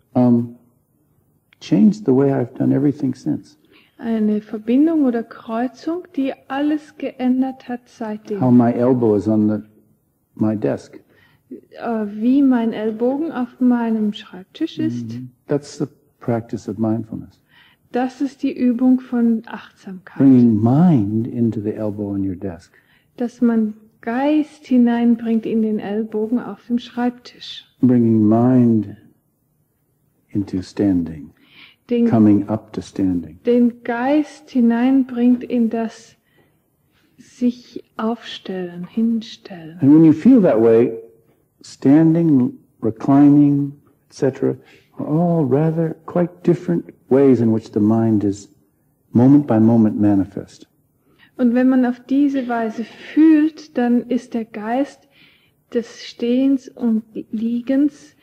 changed the way I've done everything since. Eine Verbindung oder Kreuzung, die alles geändert hat How seitdem. my elbow is on my desk. Wie mein Ellbogen auf meinem Schreibtisch ist, That's the practice of mindfulness. das ist die Übung von Achtsamkeit. Bringing mind into the elbow on your desk. Dass man Geist hineinbringt in den Ellbogen auf dem Schreibtisch. Bringing mind into standing. Coming up to standing. Den Geist hineinbringt in das sich aufstellen, hinstellen. And when you feel that way, standing, reclining, etc., are all rather quite different ways in which the mind is moment by moment manifest. Und wenn man auf diese Weise fühlt, dann ist der Geist des Stehens und Liegens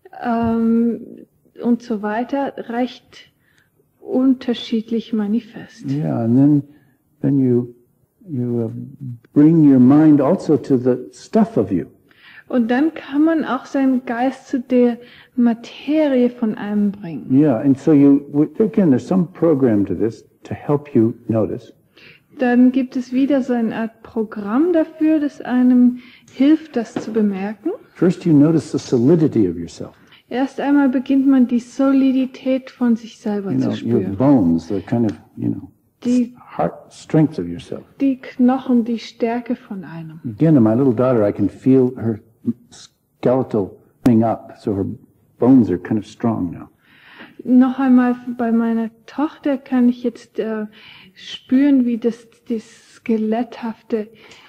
und so weiter recht unterschiedlich manifest. Yeah, and then you bring your mind also to the stuff of you. Und dann kann man auch seinen Geist zu der Materie von einem bringen. Yeah, and so again, there's some program to this to help you notice. Dann gibt es wieder so eine Art Programm dafür, das einem hilft, das zu bemerken. First, you notice the solidity of yourself. Erst einmal beginnt man die Solidität von sich selber zu Your spüren. bones, the kind of, Die, heart strength of yourself. die Knochen, die Stärke von einem. Again, in my little daughter, I can feel her skeletal coming up, so her bones are kind of strong now. Noch einmal bei meiner Tochter kann ich jetzt spüren, wie das Skeletthafte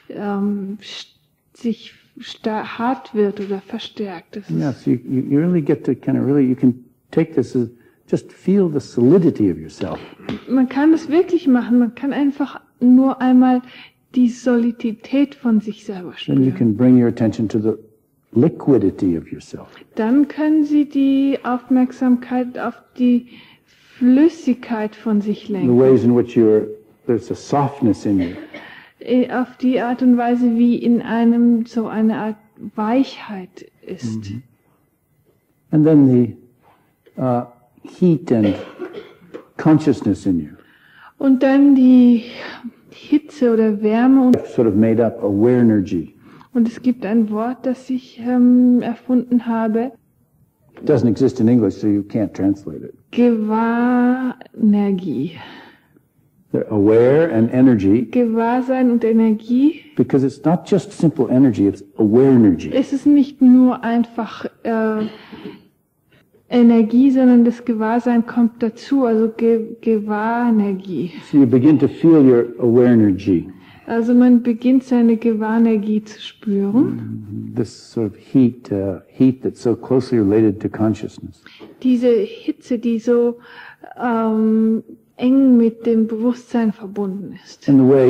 sich hart wird oder verstärkt. Das Yeah, so you really get to you can take this as just feel the solidity of yourself. Man kann es wirklich machen. Man kann einfach nur einmal die Solidität von sich selber Then you spüren. can bring your attention to the liquidity of yourself. Dann können Sie die Aufmerksamkeit auf die Flüssigkeit von sich The lenken. ways in which there's a softness in you. Auf die Art und Weise, wie in einem so eine Art Weichheit ist. And then the heat and consciousness in you. Und dann die Hitze oder Wärme. Und I've sort of made up Awarenergy. es gibt ein Wort, das ich erfunden habe. It doesn't exist in English, so you can't translate it. Gewahrenergie. They're aware and energy, Gewahrsein und Energie. because it's not just simple energy, it's Awarenergy. Es ist nicht nur einfach Energie, sondern das Gewahrsein kommt dazu, also Gewahrenergie. So you begin to feel your Awarenergy, Also man beginnt seine Gewahrenergie zu spüren. this sort of heat that's so closely related to consciousness. Diese Hitze, die so eng mit dem Bewusstsein verbunden ist. And the way,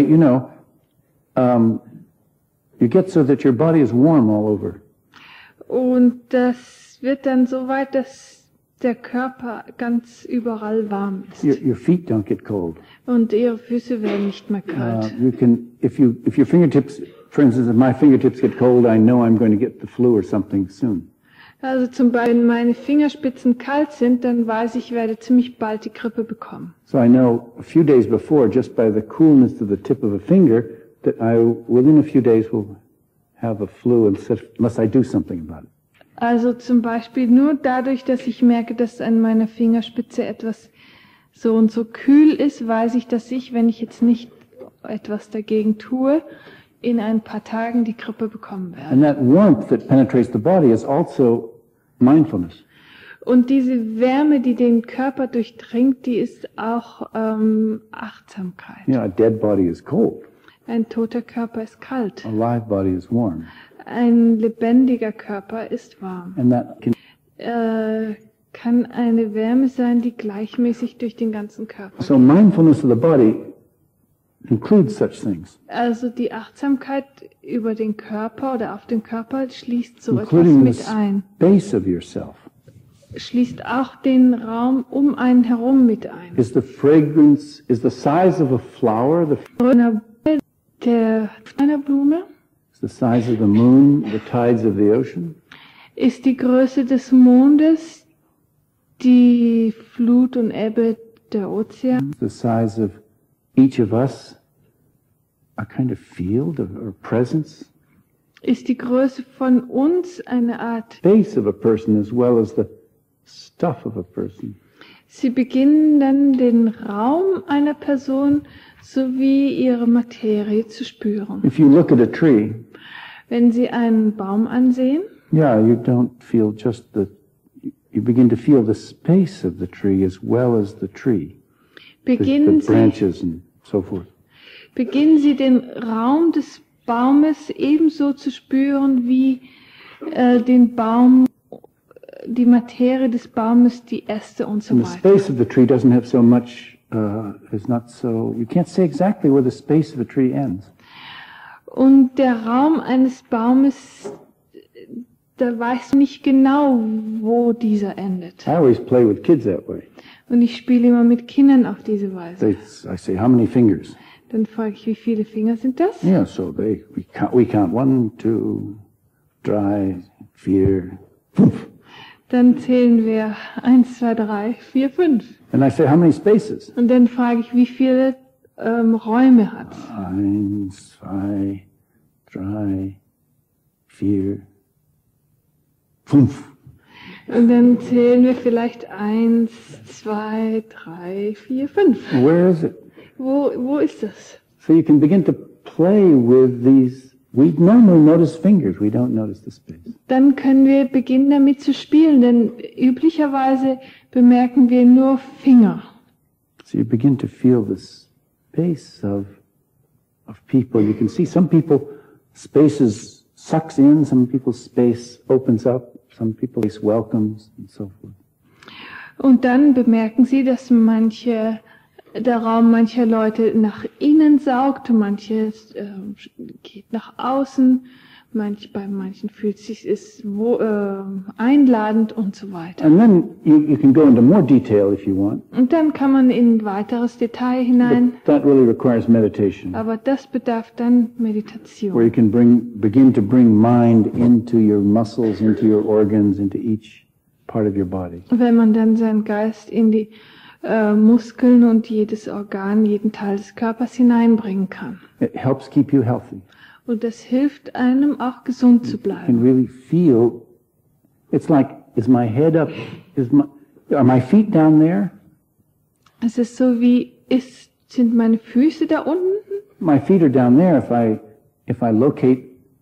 you get so that your body is warm all over. Und das wird dann so weit, dass der Körper ganz überall warm ist. Your feet don't get cold. Und ihre Füße werden nicht mehr kalt. You can, if your fingertips, for instance, if my fingertips get cold, I know I'm going to get the flu or something soon. Also zum Beispiel, wenn meine Fingerspitzen kalt sind, dann weiß ich, ich werde ziemlich bald die Grippe bekommen. So I know a few days before, just by the coolness of the tip of a finger, that I, within a few days, will have a flu unless I do something about it. Also zum Beispiel nur dadurch, dass ich merke, dass an meiner Fingerspitze etwas so und so kühl ist, weiß ich, dass ich, wenn ich jetzt nicht etwas dagegen tue, in ein paar Tagen die Grippe bekommen And werde. that warmth that penetrates the body is also mindfulness. Und diese Wärme, die den Körper durchdringt, die ist auch Achtsamkeit. You know, a dead body is cold. Ein toter Körper ist kalt. A live body is warm. Ein lebendiger Körper ist warm. And that can, Kann eine Wärme sein, die gleichmäßig durch den ganzen Körper. so mindfulness of the body includes such things, Also die Achtsamkeit über den Körper oder auf den Körper schließt so etwas including the mit ein. space of yourself. Schließt auch den Raum um einen herum mit ein. Is the fragrance, is the size of a flower, Einer Blume is the size of the moon, the tides of the ocean? ist die Größe des Mondes, die Flut und Ebbe der Ozean. The size of each of us, a kind of field or presence? Ist die Größe von uns eine Art. Space of a person as well as the stuff of a person. Sie beginnen dann den Raum einer Person sowie ihre Materie zu spüren. If you look at a tree, Wenn Sie einen Baum ansehen, yeah, you don't feel just you begin to feel the space of the tree as well as the tree, the beginnen branches and so forth. Sie den Raum des Baumes ebenso zu spüren wie den Baum, die Materie des Baumes, die Äste und so And the weiter. space of the tree doesn't have so much, is not so, you can't say exactly where the space of a tree ends. Und der Raum eines Baumes, da weißt du nicht genau, wo dieser endet. I always play with kids that way. Und ich spiele immer mit Kindern auf diese Weise. I say, how many fingers? Dann frage ich, wie viele Finger sind das? Yeah, so we count 1, 2, 3, 4, 5. Dann zählen wir 1, 2, 3, 4, 5. And I say, how many spaces? Und dann frage ich, wie viele Räume hat es? 1, 2, 3, 4, 5. Und dann zählen wir vielleicht 1, 2, 3, 4, 5. Where is it? Wo ist das? So you can begin to play with these. We normally notice fingers, we don't notice the space. Dann können wir beginnen damit zu spielen, denn üblicherweise bemerken wir nur Finger. So you begin to feel the space of people. You can see some people, spaces sucks in, some people's space opens up, some people's welcomes, and so forth. Und dann bemerken Sie, dass der Raum mancher Leute nach innen saugt, manches geht nach außen, bei manchen fühlt sich einladend und so weiter. And then you can go into more detail if you want. Und dann kann man in weiteres Detail hinein, But that really requires meditation, aber das bedarf dann where you Meditation, can begin to bring mind into your muscles, into your organs, into each part of your body. wenn man dann seinen Geist in die Muskeln und jedes Organ, jeden Teil des Körpers hineinbringen kann. It helps keep you healthy. Und das hilft einem auch gesund zu You can bleiben. really feel, it's like, is my head up, are my feet down there? Es ist so wie, sind meine Füße da unten? My feet are down there if I locate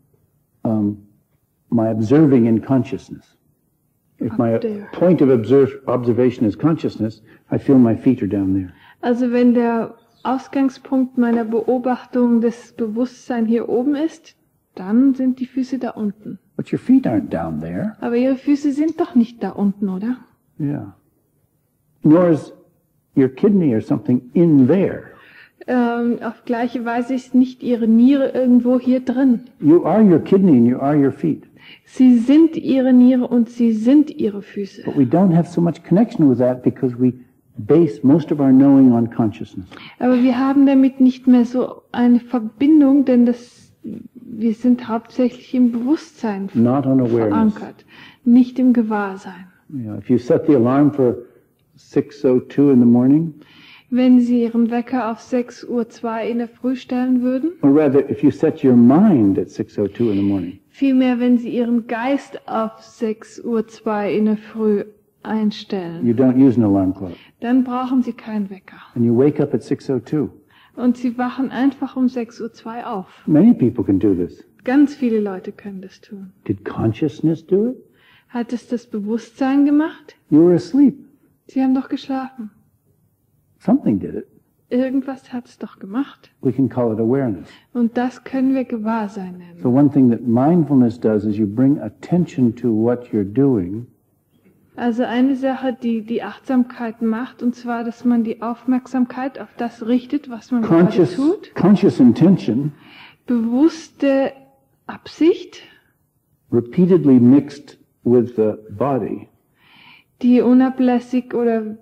my observing in consciousness. If my Up there. point of observation is consciousness, I feel my feet are down there. Also wenn der Ausgangspunkt meiner Beobachtung des Bewusstseins hier oben ist, dann sind die Füße da unten. But your feet aren't down there. Aber Ihre Füße sind doch nicht da unten, oder? Yeah. Nor is your kidney or something in there. Auf gleiche Weise ist nicht Ihre Niere irgendwo hier drin. You are your kidney and you are your feet. Sie sind Ihre Niere und Sie sind Ihre Füße. But we don't have so much connection with that because we base most of our knowing on consciousness. Aber wir haben damit nicht mehr so eine Verbindung, denn wir sind hauptsächlich im Bewusstsein Not on awareness. verankert, nicht im Gewahrsein. Yeah, if you set the alarm for 6:02 in the morning, Wenn Sie Ihren Wecker auf 6:02 Uhr in der Früh stellen würden, or rather, if you set your mind at 6:02 in the morning, vielmehr, wenn Sie Ihren Geist auf 6:02 Uhr in der Früh einstellen, you don't use an alarm clock, dann brauchen Sie keinen Wecker. and you wake up at 6:02. Und Sie wachen einfach um 6:02 Uhr auf. Many people can do this. Ganz viele Leute können das tun. Did consciousness do it? Hat es das Bewusstsein gemacht? You were asleep. Sie haben doch geschlafen. Something did it. Irgendwas hat es doch gemacht. We can call it awareness. Und das können wir Gewahrsein nennen. So one thing that mindfulness does is you bring attention to what you're doing, Also eine Sache, die die Achtsamkeit macht, und zwar, dass man die Aufmerksamkeit auf das richtet, was man gerade tut. conscious intention, Bewusste Absicht, repeatedly mixed with the body, die unablässig oder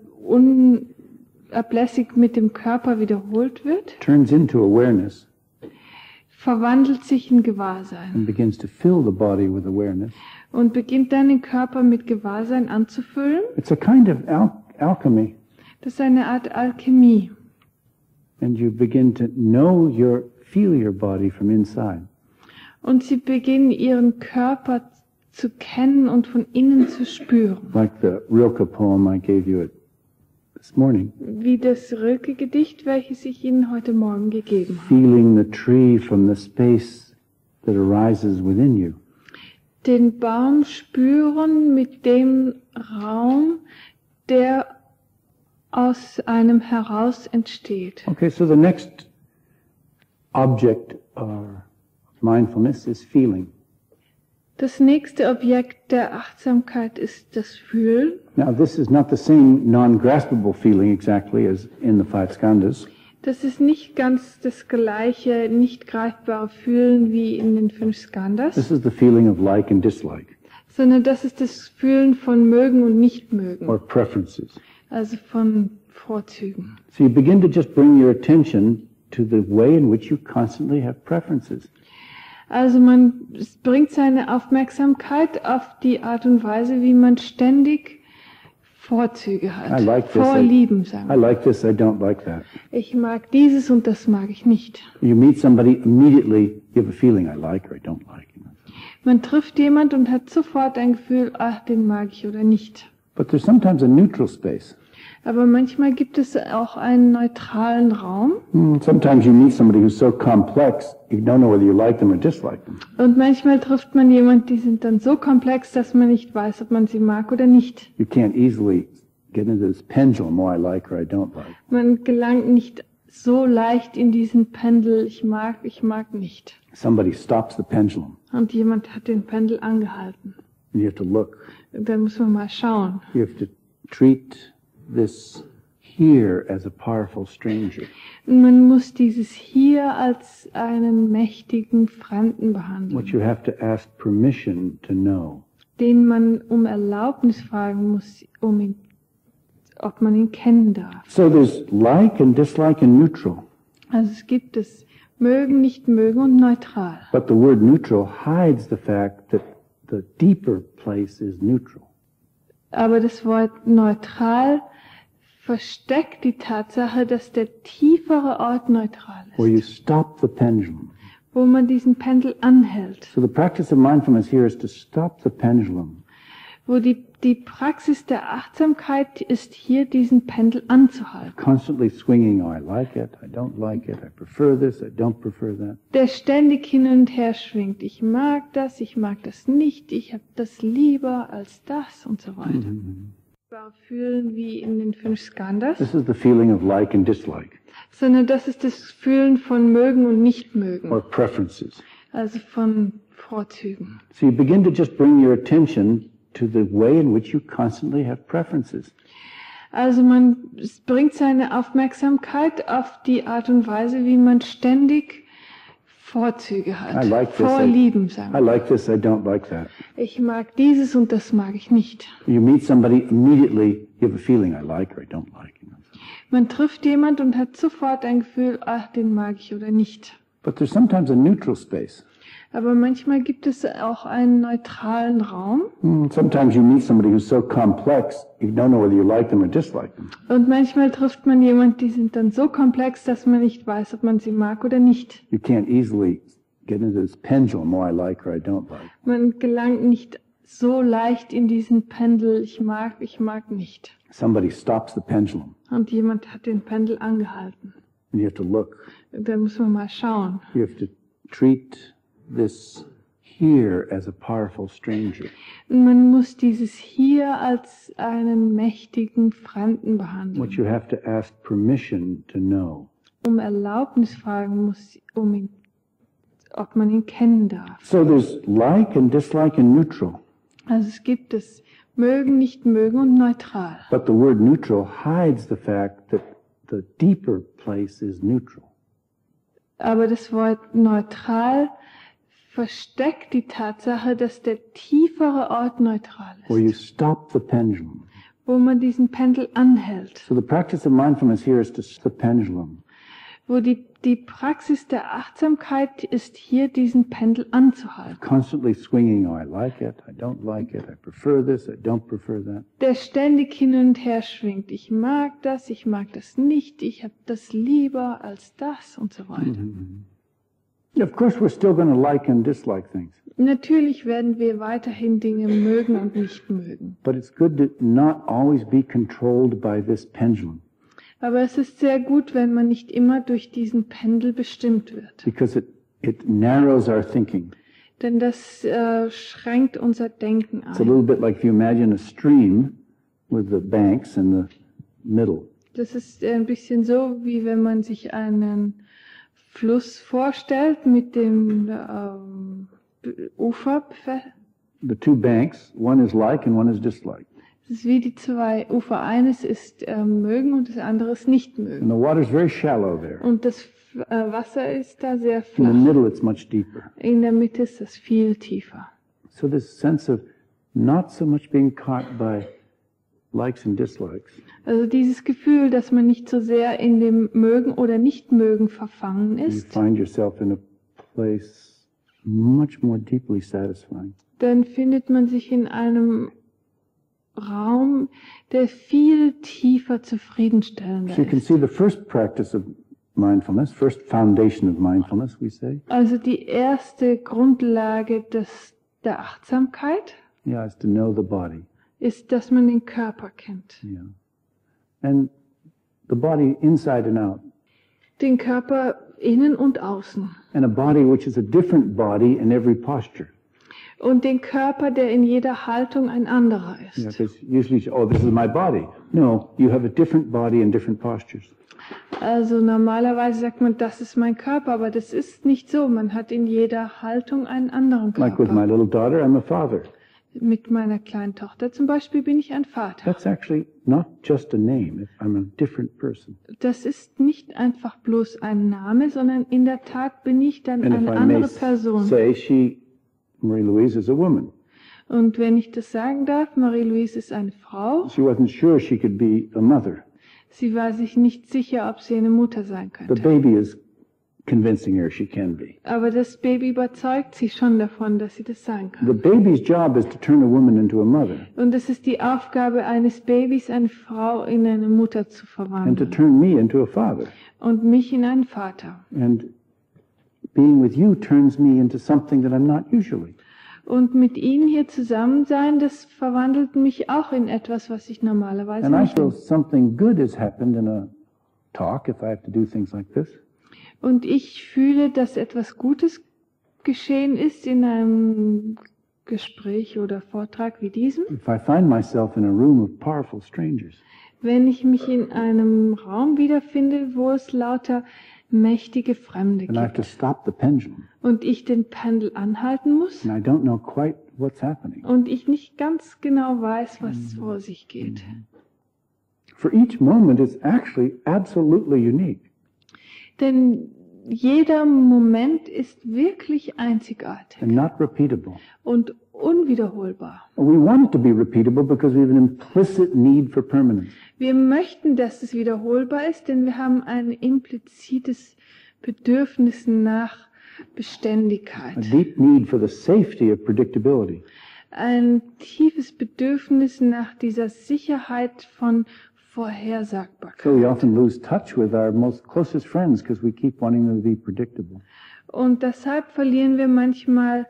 unablässig mit dem Körper wiederholt wird, turns into awareness verwandelt sich in Gewahrsein and begins to fill the body with awareness. und beginnt dann den Körper mit Gewahrsein anzufüllen. It's a kind of alchemy. Das ist eine Art Alchemie. And you begin to feel your body from inside. Und sie beginnen ihren Körper zu kennen und von innen zu spüren. Like the Rilke poem I gave you this morning. Wie das Rilke-Gedicht, welches ich Ihnen heute Morgen gegeben habe. Feeling the tree from the space that arises within you. Den Baum spüren mit dem Raum, der aus einem heraus entsteht. Okay, so the next object of mindfulness is feeling. Das nächste Objekt der Achtsamkeit ist das Fühlen. Now, this is not the same non-graspable feeling exactly as in the five skandhas. Das ist nicht ganz das gleiche, nicht greifbare Fühlen wie in den 5 Skandhas, This is the feeling of like and dislike, sondern das ist das Fühlen von Mögen und Nichtmögen, or preferences. also von Vorzügen. So you begin to just bring your attention to the way in which you constantly have preferences. Also man bringt seine Aufmerksamkeit auf die Art und Weise, wie man ständig Vorzüge hat. I like this. Vorlieben, sagen I wir. like this, I don't like that. Ich mag dieses und das mag ich nicht. You meet somebody, immediately you have a feeling I like or I don't like. Man trifft jemand und hat sofort ein Gefühl, ach, den mag ich oder nicht. But there's sometimes a neutral space. Aber manchmal gibt es auch einen neutralen Raum. Sometimes you meet somebody who's so complex, you don't know whether you like them or dislike them. Und manchmal trifft man jemanden, die sind dann so komplex, dass man nicht weiß, ob man sie mag oder nicht. You can't easily get into this pendulum, I like or I don't like. Man gelangt nicht so leicht in diesen Pendel, ich mag nicht. Somebody stops the pendulum, Und jemand hat den Pendel angehalten. and you have to look. Da muss man mal schauen. You have to treat this here as a powerful stranger. Und man muss dieses hier als einen mächtigen Fremden What behandeln, you have to ask permission to know. den man um Erlaubnis fragen muss, ob man ihn kennen darf. So there's like and dislike and neutral. Also es gibt das Mögen, nicht mögen und neutral. But the word neutral hides the fact that the deeper place is neutral. Aber das Wort neutral versteckt die Tatsache, dass der tiefere Ort neutral Where you ist, stop the pendulum. wo man diesen Pendel anhält, So the practice of mindfulness here is to stop the pendulum. wo die Praxis der Achtsamkeit ist, hier diesen Pendel anzuhalten. Constantly swinging, oh, I like it, I don't like it, I prefer this, I don't prefer that. Der ständig hin und her schwingt. Ich mag das nicht, ich habe das lieber als das und so weiter. Fühlen wie in den 5 Skandhas, This is the feeling of like and dislike, sondern das ist das Fühlen von Mögen und Nichtmögen, or preferences. also von Vorzügen. So you begin to just bring your attention to the way in which you constantly have preferences. Also man bringt seine Aufmerksamkeit auf die Art und Weise, wie man ständig Vorzüge hat. I like this, Vorlieben, sagen I wir. like this, I don't like that. Ich mag dieses und das mag ich nicht. You meet somebody, immediately you have a feeling I like or I don't like. Man trifft jemand und hat sofort ein Gefühl, ach, den mag ich oder nicht. But there's sometimes a neutral space. Aber manchmal gibt es auch einen neutralen Raum. Sometimes you meet somebody who's so complex, you don't know whether you like them or dislike them. Und manchmal trifft man jemanden, die sind dann so komplex, dass man nicht weiß, ob man sie mag oder nicht. You can't easily get into this pendulum, oh, I like or I don't like. Man gelangt nicht so leicht in diesen Pendel, ich mag nicht. Somebody stops the pendulum, Und jemand hat den Pendel angehalten. and you have to look. Da muss man mal schauen. You have to treat this here as a powerful stranger. Und man muss dieses hier als einen mächtigen Fremden What behandeln. you have to ask permission to know. Erlaubnis fragen muss, ob man ihn kennen darf. So there's like and dislike and neutral. Also es gibt es mögen, nicht mögen und neutral. But the word neutral hides the fact that the deeper place is neutral. Aber das Wort neutral versteckt die Tatsache, dass der tiefere Ort neutral Where you ist, stop the pendulum. wo man diesen Pendel anhält, So the practice of mindfulness here is to stop the pendulum. wo die Praxis der Achtsamkeit ist, hier diesen Pendel anzuhalten. Constantly swinging, oh, I like it, I don't like it, I prefer this, I don't prefer that. Der ständig hin und her schwingt. Ich mag das nicht, ich habe das lieber als das und so weiter. Of course, we're still going to like and dislike things. Natürlich werden wir weiterhin Dinge mögen und nicht mögen. But it's good to not always be controlled by this pendulum, Aber es ist sehr gut, wenn man nicht immer durch diesen Pendel bestimmt wird. because it narrows our thinking. Denn das schränkt unser Denken It's a ein. little bit like if you imagine a stream with the banks in the middle. Das ist ein bisschen so, wie wenn man sich einen Fluss vorstellt mit dem Ufer. The two banks, one is like and one is dislike. Es ist wie die zwei Ufer. Eines ist mögen und das andere ist nicht And mögen. the water is very shallow there. Und das Wasser ist da sehr In the flach. middle, it's much deeper. In der Mitte ist das viel tiefer. So this sense of not so much being caught by likes and dislikes, Also dieses Gefühl, dass man nicht so sehr in dem Mögen oder Nicht-Mögen verfangen you ist, find yourself in a place much more deeply satisfying. dann findet man sich in einem Raum, der viel tiefer zufriedenstellender So you can ist. see the first practice of mindfulness, first foundation of mindfulness, we say, Also die erste Grundlage der Achtsamkeit is to know the body. ist, dass man den Körper kennt. Yeah. And the body inside and out. Den Körper innen und außen. And a body which is a different body in every posture. Und den Körper, der in jeder Haltung ein anderer Yeah, ist. because usually, oh, this is my body. No, you have a different body in different postures. Also normalerweise sagt man, das ist mein Körper, aber das ist nicht so. Man hat in jeder Haltung einen anderen Like with my Körper. little daughter, I'm a father. Mit meiner kleinen Tochter zum Beispiel bin ich ein Vater. That's actually not just a name. I'm a different person. Das ist nicht einfach bloß ein Name, sondern in der Tat bin ich dann And if eine I may andere Person. say, Marie-Louise is a woman. Und wenn ich das sagen darf, Marie-Louise ist eine Frau. She wasn't sure she could be a mother. Sie war sich nicht sicher, ob sie eine Mutter sein The könnte. baby is convincing her she can be. Aber das Baby überzeugt sie schon davon, dass sie das sein The kann. baby's job is to turn a woman into a mother Und es ist die Aufgabe eines Babys, eine Frau in eine Mutter zu and to verwandeln turn me into a father. und mich in einen Vater. And being with you turns me into something that I'm not usually. Und mit ihnen hier zusammen sein, das verwandelt mich auch in etwas, was ich normalerweise And I nicht feel bin. something good has happened in a talk if I have to do things like this. Und ich fühle, dass etwas Gutes geschehen ist in einem Gespräch oder Vortrag wie diesem. If I find myself in a room of powerful strangers. Wenn ich mich in einem Raum wiederfinde, wo es lauter mächtige Fremde And I have to gibt stop the pendulum. und ich den Pendel anhalten muss And I don't know quite what's happening. und ich nicht ganz genau weiß, was vor sich geht. For each moment is actually absolutely unique. Denn jeder Moment ist wirklich einzigartig And not repeatable. und unwiederholbar. We want it to be repeatable because we have an implicit need for permanence. Wir möchten, dass es wiederholbar ist, denn wir haben ein implizites Bedürfnis nach a Beständigkeit. deep need for the safety of predictability. Ein tiefes Bedürfnis nach dieser Sicherheit von Vorhersagbarkeit. So we often lose touch with our most closest friends because we keep wanting them to be predictable. Und deshalb verlieren wir manchmal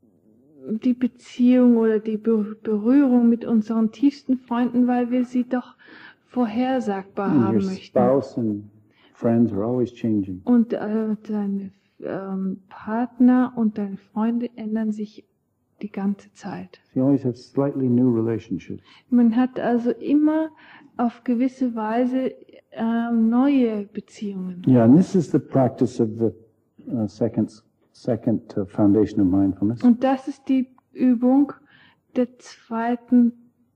die Beziehung oder die Berührung mit unseren tiefsten Freunden, weil wir sie doch vorhersagbar And haben your möchten. spouse and friends are always changing. Und deine Partner und deine Freunde ändern sich die ganze Zeit. So you always have slightly new relationships. Man hat also immer auf gewisse Weise neue Beziehungen. Yeah, and this is the practice of the second foundation of mindfulness. Und das ist die Übung der zweiten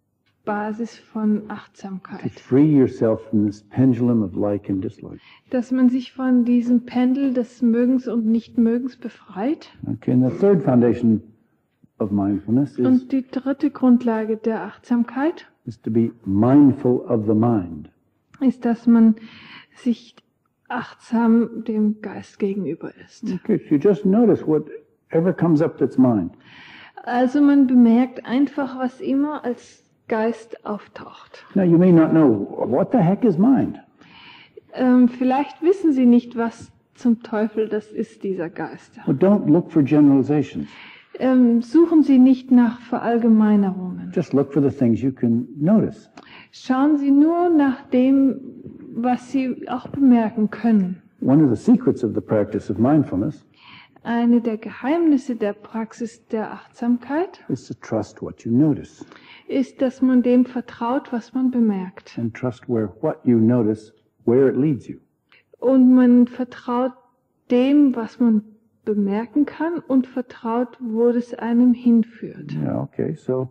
Basis von To Achtsamkeit. free yourself from this pendulum of like and dislike. Dass man sich von diesem Pendel des Mögens und Nichtmögens befreit. Okay, and the third foundation of mindfulness Und die dritte Grundlage der Achtsamkeit is to be mindful of the mind. ist, dass man sich achtsam dem Geist gegenüber ist. Okay, so you just notice whatever comes up that's mind. Also man bemerkt einfach, was immer als Geist auftaucht. Now you may not know what the heck is mind. Vielleicht wissen Sie nicht, was zum Teufel das ist, dieser Geist. Well, don't look for generalizations. Suchen Sie nicht nach Verallgemeinerungen. Just look for the things you can notice. Schauen Sie nur nach dem, was Sie auch bemerken können. One of the secrets of the practice of mindfulness Eine der Geheimnisse der Praxis der Achtsamkeit is to trust what you notice ist, dass man dem vertraut, was man bemerkt. and trust what you notice, where it leads you. Und man vertraut dem, was man bemerken kann und vertraut, wo das einem hinführt. Yeah, okay, so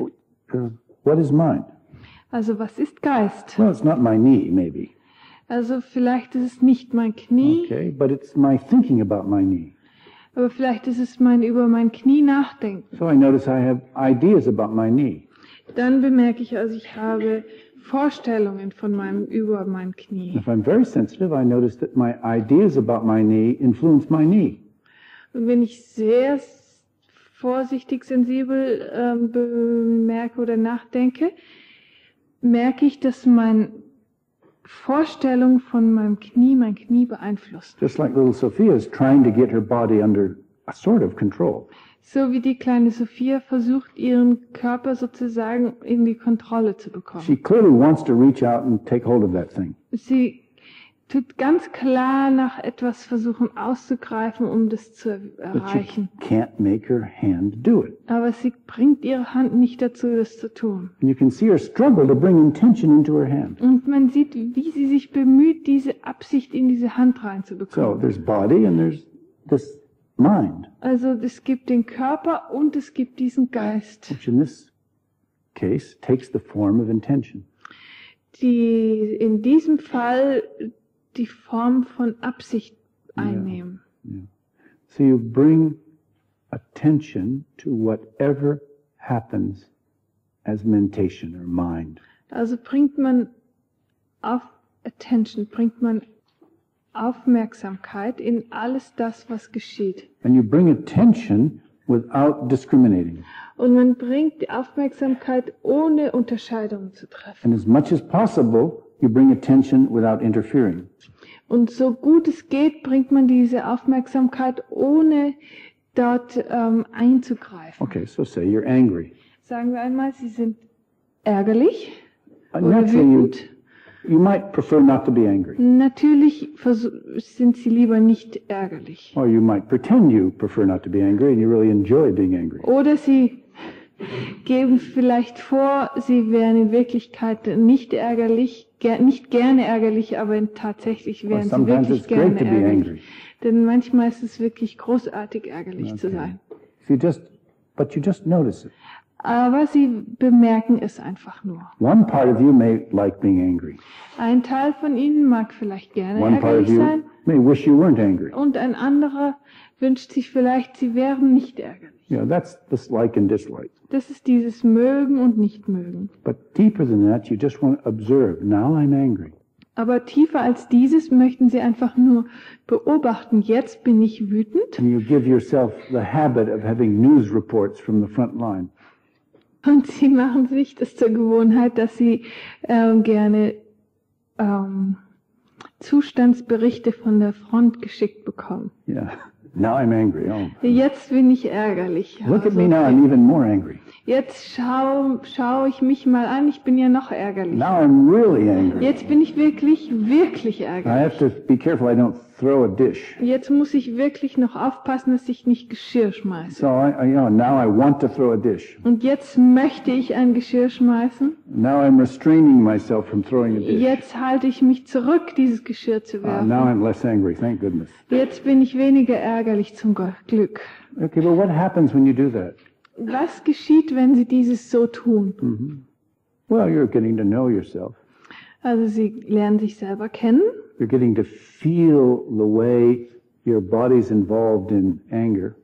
what is mind? Also was ist Geist? Well, it's not my knee, maybe. Also vielleicht ist es nicht mein Knie, Okay, but it's my thinking about my knee. aber vielleicht ist es mein über mein Knie nachdenken. So I notice I have ideas about my knee. Dann bemerke ich, also ich habe Vorstellungen von meinem über mein Knie. If I'm very sensitive, I notice that my ideas about my knee influence my knee. Und wenn ich sehr vorsichtig, sensibel bemerke oder nachdenke, merke ich, dass meine Vorstellung von meinem Knie mein Knie beeinflusst. Just like little Sophia is trying to get her body under a sort of control. So wie die kleine Sophia versucht, ihren Körper sozusagen in die Kontrolle zu bekommen. She clearly wants to reach out and take hold of that thing. Sie tut ganz klar nach etwas versuchen auszugreifen, um das zu But she erreichen. can't make her hand do it. Aber sie bringt ihre Hand nicht dazu, das zu tun. And you can see her struggle to bring intention into her hand. Und man sieht, wie sie sich bemüht, diese Absicht in diese Hand So reinzubekommen. there's body and there's this mind, Also es gibt den Körper und es gibt diesen Geist, which in this case takes the form of intention. die in diesem Fall die Form von Absicht einnehmen. So you bring attention to whatever happens as mentation or mind. Also bringt man bringt man Aufmerksamkeit in alles das, was geschieht. And you bring attention without discriminating. Und man bringt die Aufmerksamkeit ohne Unterscheidungen zu treffen. And as much as possible, you bring attention without interfering. Und so gut es geht, bringt man diese Aufmerksamkeit ohne dort einzugreifen. Okay, so say you're angry. Sagen wir einmal, Sie sind ärgerlich oder Naturally, wütend. you might prefer not to be angry. Natürlich sind Sie lieber nicht ärgerlich. Or you might pretend you prefer not to be angry and you really enjoy being angry. Oder Sie geben vielleicht vor, Sie wären in Wirklichkeit nicht ärgerlich, nicht gerne ärgerlich, aber tatsächlich Or wären Sie sometimes wirklich it's great gerne to be ärgerlich. angry. Denn manchmal ist es wirklich großartig, ärgerlich zu Okay. sein. But you just notice it. Aber Sie bemerken es einfach nur. One part of you may like being angry. Ein Teil von Ihnen mag vielleicht gerne One part of ärgerlich you sein may wish you weren't angry. und ein anderer wünscht sich vielleicht, Sie wären nicht ärgerlich. Yeah, that's this like and dislike. Das ist dieses Mögen und Nichtmögen. But deeper than that, you just want to observe. Now I'm angry. Aber tiefer als dieses möchten Sie einfach nur beobachten. Jetzt bin ich wütend. And you give yourself the habit of having news reports from the front line. Und Sie machen sich das zur Gewohnheit, dass Sie gerne Zustandsberichte von der Front geschickt bekommen. Yeah. Now I'm angry. Oh. Jetzt bin ich ärgerlich. Look at Also, me now. I'm even more angry. jetzt schau ich mich mal an, ich bin ja noch ärgerlich. Now I'm really angry. Jetzt bin ich wirklich I ärgerlich. have to be careful I don't throw a dish. Jetzt muss ich wirklich noch aufpassen, dass ich nicht Geschirr schmeiße. So now I want to throw a dish. Und jetzt möchte ich ein Geschirr schmeißen. Now I'm restraining myself from throwing a dish. Jetzt halte ich mich zurück, dieses Geschirr zu Now werfen. I'm less angry. Thank goodness. Jetzt bin ich weniger ärgerlich zum Glück. Okay, but what happens when you do that? Was geschieht, wenn Sie dieses so tun? Well, you're getting to know yourself. Also Sie lernen sich selber kennen. You're getting to feel the way your body's involved in anger.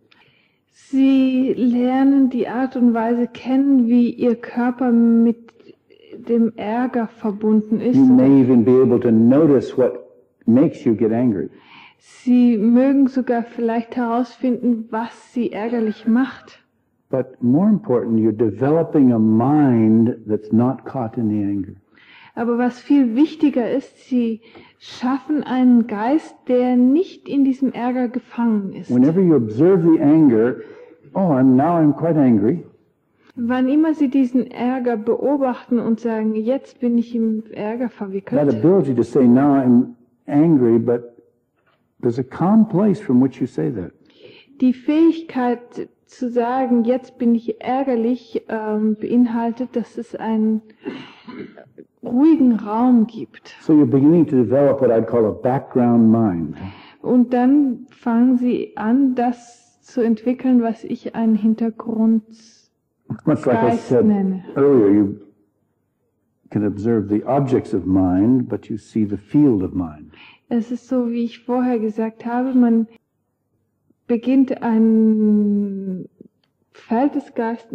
Sie lernen die Art und Weise kennen, wie Ihr Körper mit dem Ärger verbunden ist. You may even be able to notice what makes you get angry. Sie mögen sogar vielleicht herausfinden, was Sie ärgerlich macht. But more important, you're developing a mind that's not caught in the anger. Aber was viel wichtiger ist, Sie schaffen einen Geist, der nicht in diesem Ärger gefangen ist. Whenever you observe the anger, now I'm quite angry. Wann immer Sie diesen Ärger beobachten und sagen, jetzt bin ich im Ärger That verwickelt, ability to say, now I'm angry, but there's a calm place from which you say that. die Fähigkeit zu sagen, jetzt bin ich ärgerlich, beinhaltet, dass es einen ruhigen Raum gibt. So you're beginning to develop what I'd call a background mind. Und dann fangen Sie an, das zu entwickeln, was ich einen Hintergrundgeist Much like I said nenne. earlier, you can observe the objects of mind, but you see the field of mind. Es ist so, wie ich vorher gesagt habe, man beginnt ein Feld des Geistes,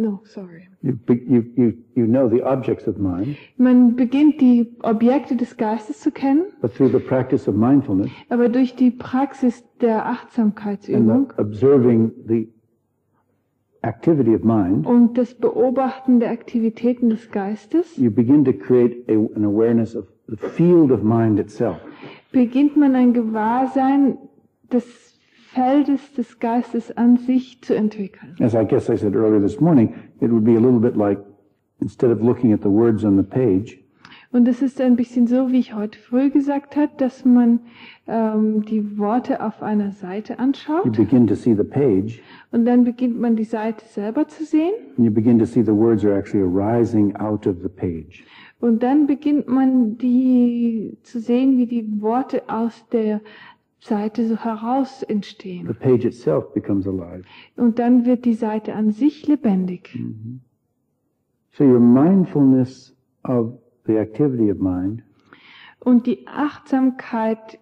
You know the objects of mind, man beginnt die Objekte des Geistes zu kennen, but through the practice of mindfulness aber durch die Praxis der and Achtsamkeitsübung observing the activity of mind, und das Beobachten der Aktivitäten des Geistes, you begin to create an awareness of the field of mind itself. beginnt man ein Gewahrsein des Feldes des Geistes an sich zu entwickeln. As I guess I said earlier this morning, it would be a little bit like, instead of looking at the words on the page, Und es ist ein bisschen so, wie ich heute früh gesagt habe, dass man die Worte auf einer Seite you anschaut begin to see the page, und dann beginnt man die Seite selber zu sehen and you begin to see the words are actually arising out of the page. und dann beginnt man die zu sehen, wie die Worte aus der Seite so heraus The entstehen. page itself becomes alive. Und dann wird die Seite an sich lebendig. So your mindfulness of the activity of mind Und die Achtsamkeit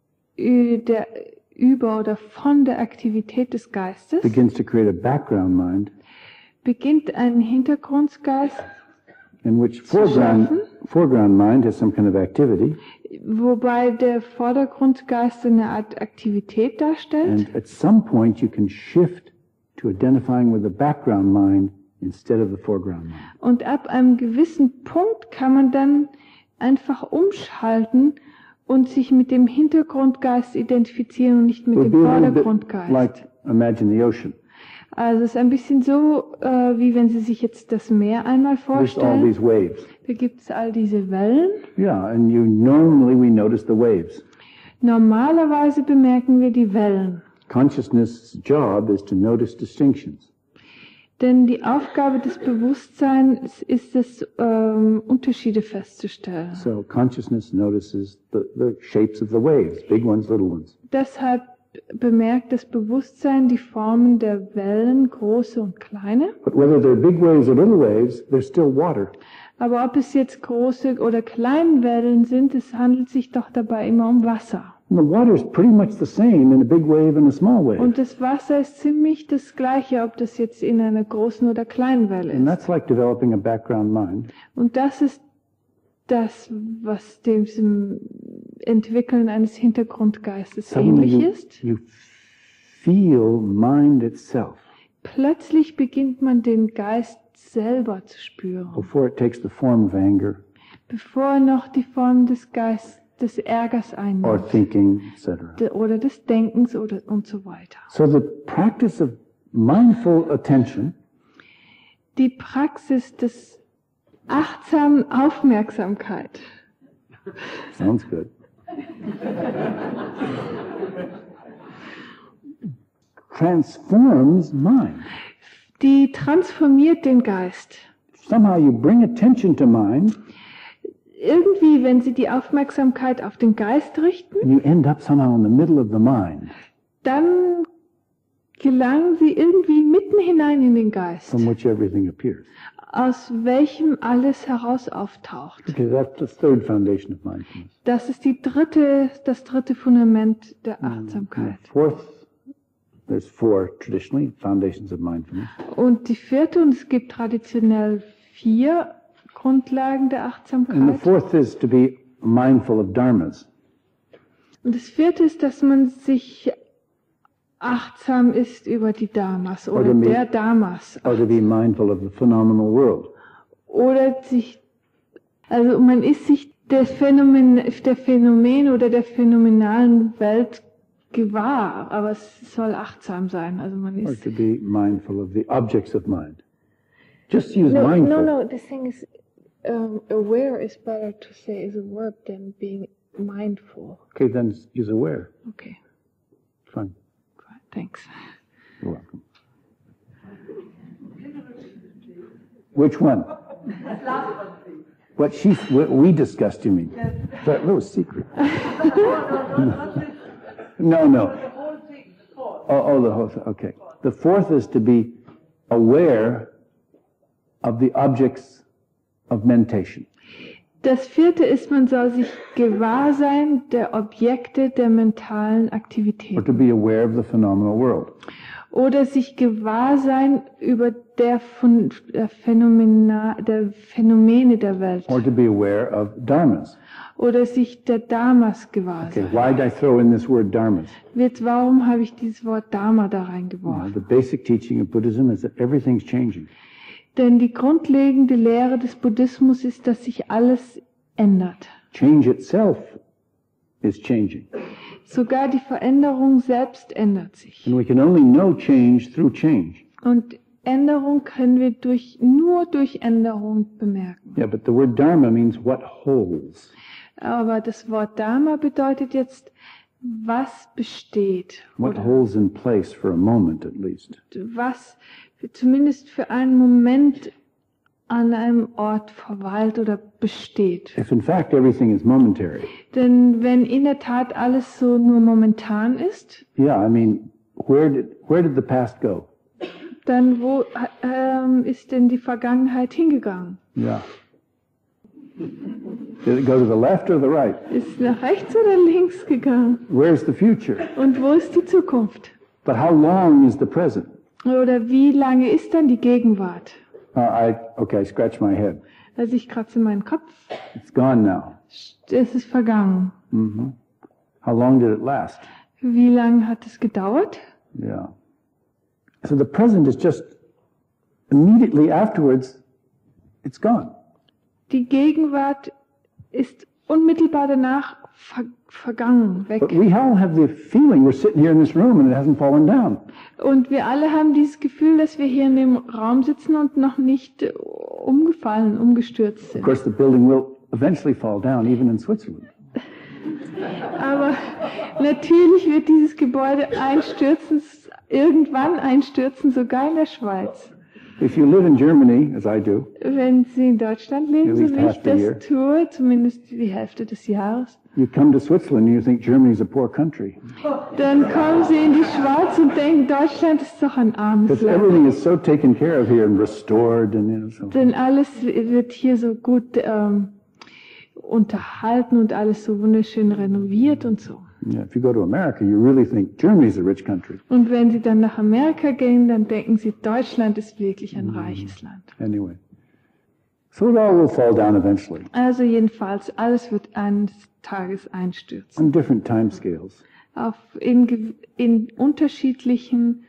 über oder von der Aktivität des Geistes begins to create a background mind beginnt ein Hintergrundgeist, in which schaffen. foreground mind has some kind of activity, wobei der Vordergrundgeist eine Art Aktivität darstellt. and at some point you can shift to identifying with the background mind instead of the foreground mind. Und ab einem gewissen Punkt kann man dann einfach umschalten und sich mit dem Hintergrundgeist identifizieren und nicht mit It dem would be a little bit Vordergrundgeist. like imagine the ocean. Also es ist ein bisschen so, wie wenn Sie sich jetzt das Meer einmal There's all vorstellen. these waves. Da gibt es all diese Wellen. Yeah, and normally we notice the waves. Normalerweise bemerken wir die Wellen. Consciousness' job is to notice distinctions. Denn die Aufgabe des Bewusstseins ist es, Unterschiede festzustellen. So consciousness notices the shapes of the waves, big ones, little ones. Deshalb bemerkt das Bewusstsein die Formen der Wellen, große und kleine. But whether they're big waves or little waves, they're still water. Aber ob es jetzt große oder kleine Wellen sind, es handelt sich doch dabei immer um Wasser. And the water is pretty much the same in a big wave and a small wave. Und das Wasser ist ziemlich das Gleiche, ob das jetzt in einer großen oder kleinen Welle And ist. that's like developing a background mind. Und das ist das, was dem Entwickeln eines Hintergrundgeistes Suddenly ähnlich ist. you feel mind itself Plötzlich beginnt man den Geist selber zu spüren, before it takes the form of anger bevor er noch die Form des des Ärgers or einnimmt thinking, etc. oder des Denkens und so weiter. So the practice of mindful attention Die Praxis des achtsamen Aufmerksamkeit sounds good. Transforms mind. die transformiert den Geist. Somehow you bring attention to mind Irgendwie, wenn sie die Aufmerksamkeit auf den Geist richten, and you end up somehow in the middle of the mind dann gelangen sie irgendwie mitten hinein in den Geist, from which everything appears. aus welchem alles heraus auftaucht. Okay, that's the third foundation of mindfulness. Das ist das dritte Fundament der Achtsamkeit. There's four traditionally foundations of mindfulness. Und die vierte, und es gibt traditionell 4 Grundlagen der And the Achtsamkeit. fourth is to be mindful of dharmas. Und das vierte ist, dass man sich achtsam ist über die Dharmas oder Oder der Dharmas. Or to be mindful of the phenomenal world. Oder also man ist sich der Phänomen oder der phänomenalen Welt gewahr, aber es soll achtsam sein. Also man Or ist. to be mindful of the objects of mind. Just use mindful. No. The thing is, aware is better to say is a verb than being mindful. Okay, then use aware. Okay, Fine. thanks. You're welcome. Which one? What we discussed, you mean? That little secret. No. Oh, the whole thing. Okay. The fourth is to be aware of the objects of mentation. Das vierte ist, man soll sich gewahr sein der Objekte der mentalen Or Aktivitäten. to be aware of the phenomenal world. Oder sich gewahr sein über der Phänomene der Welt. Or to be aware of dharmas. Oder sich der Dharmas gewahr Okay, sein. why did I throw in this word dharmas? Warum habe ich dieses Wort Dharma da The reingeworfen? basic teaching of Buddhism is that everything's changing. Denn die grundlegende Lehre des Buddhismus ist, dass sich alles ändert. Change itself is changing. Sogar die Veränderung selbst ändert sich. And we can only know change through change. Und Änderung können wir nur durch Änderung bemerken. Yeah, but the word dharma means what holds. Aber das Wort Dharma bedeutet jetzt, was besteht. What Oder holds in place for a moment at least. was zumindest für einen Moment an einem Ort verweilt oder besteht. If in fact everything is momentary, Denn wenn in der Tat alles so nur momentan ist, yeah, I mean, where did the past go? dann wo ist denn die Vergangenheit hingegangen? Yeah. Did it go to the left or the right? Ist nach rechts oder links gegangen? Where's the future? Und wo ist die Zukunft? But how long is the present? Oder wie lange ist dann die Gegenwart? I scratch my head. Also ich kratze meinen Kopf, It's gone now. es ist vergangen. How long did it last? Wie lange hat es gedauert? Yeah. So the present is just immediately afterwards, it's gone. Die Gegenwart ist unmittelbar danach vergangen, weg. But we all have the feeling we're sitting here in this room and it hasn't fallen down. Und wir alle haben dieses Gefühl, dass wir hier in dem Raum sitzen und noch nicht umgestürzt Of sind. course, the building will eventually fall down, even in Switzerland. Aber natürlich wird dieses Gebäude irgendwann einstürzen, sogar in der Schweiz. If you live in Germany, as I do, Wenn Sie in Deutschland leben, At so least wie ich half the year. das tue, zumindest die Hälfte des Jahres, you come to Switzerland and you think Germany's a poor country. dann kommen Sie in die Schweiz und denken, Deutschland ist doch ein armes Because Land. everything is so taken care of here and restored and so. Denn alles wird hier so gut unterhalten und alles so wunderschön renoviert und so. Yeah, if you go to America, you really think Germany's a rich country. Und wenn Sie dann nach Amerika gehen, dann denken Sie, Deutschland ist wirklich ein reiches Land. Anyway. So it all will fall down eventually Also jedenfalls, alles wird eines Tages einstürzen. on different time scales. In unterschiedlichen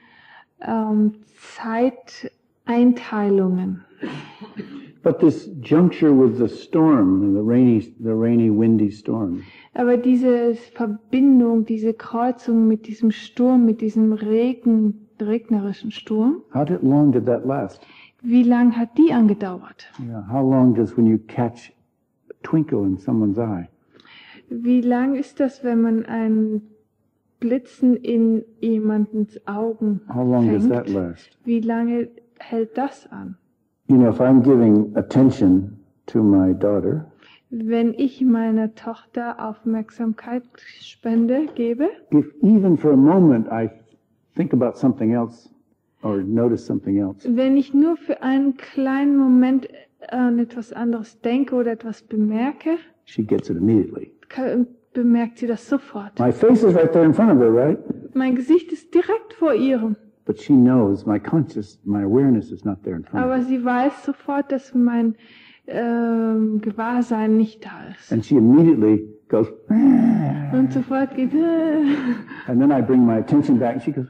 Zeiteinteilungen. But this juncture with the storm, the rainy, windy storm, Aber diese Verbindung, diese Kreuzung mit diesem Sturm, mit diesem regnerischen Sturm, long did that last? wie lang hat die angedauert? Yeah, how long does when you catch a twinkle in someone's eye? Wie lang ist das, wenn man ein Blitzen in jemandens Augen How long does that fängt? last? Wie lange hält das an? You know, if I'm giving attention to my daughter, Wenn ich meiner Tochter Aufmerksamkeit gebe, if even for a moment I think about something else or notice something else, wenn ich nur für einen kleinen Moment an etwas anderes denke oder etwas bemerke, she gets it immediately. bemerkt sie das sofort. My face is right there in front of her, right? Mein Gesicht ist direkt vor ihrem, But she knows my awareness is not there in front of aber her. sie weiß sofort, dass mein Gewahrsein nicht da ist. And she immediately goes, Und sofort geht and then I bring my attention back and she goes,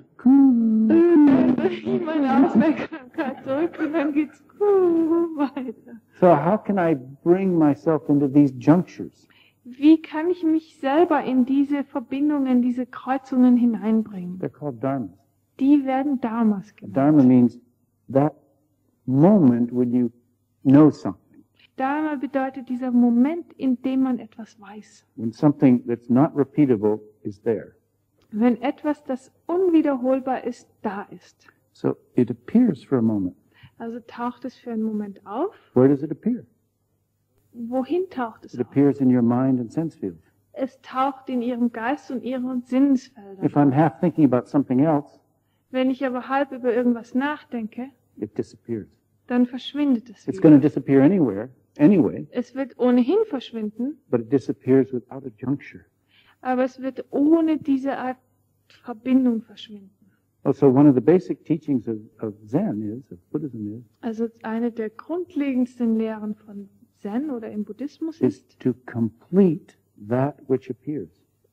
meine Aufmerksamkeit zurück und dann geht's weiter. So how can I bring myself into these junctures? Wie kann ich mich selber in diese Verbindungen, diese Kreuzungen hineinbringen? They're called dharmas. Die werden Dharmas genannt. Dharma means that moment when you know something, Dharma bedeutet dieser Moment, in dem man etwas weiß. when something that's not repeatable is there. Wenn etwas, das unwiederholbar ist, da ist. So it appears for a moment. Also taucht es für einen Moment auf. Where does it appear? Wohin taucht es It auf? appears in your mind and sense field. Es taucht in ihrem Geist und ihren Sinnesfeldern. If I'm half thinking about something else, Wenn ich aber halb über irgendwas nachdenke, it disappears. dann verschwindet es It's going to wieder. disappear anyway, Es wird ohnehin verschwinden, but it disappears without a juncture. aber es wird ohne diese Art Verbindung verschwinden. Oh, so one of the basic teachings of Zen of Buddhism Also eine der grundlegendsten Lehren von Zen oder im Buddhismus is ist, to complete that which appears.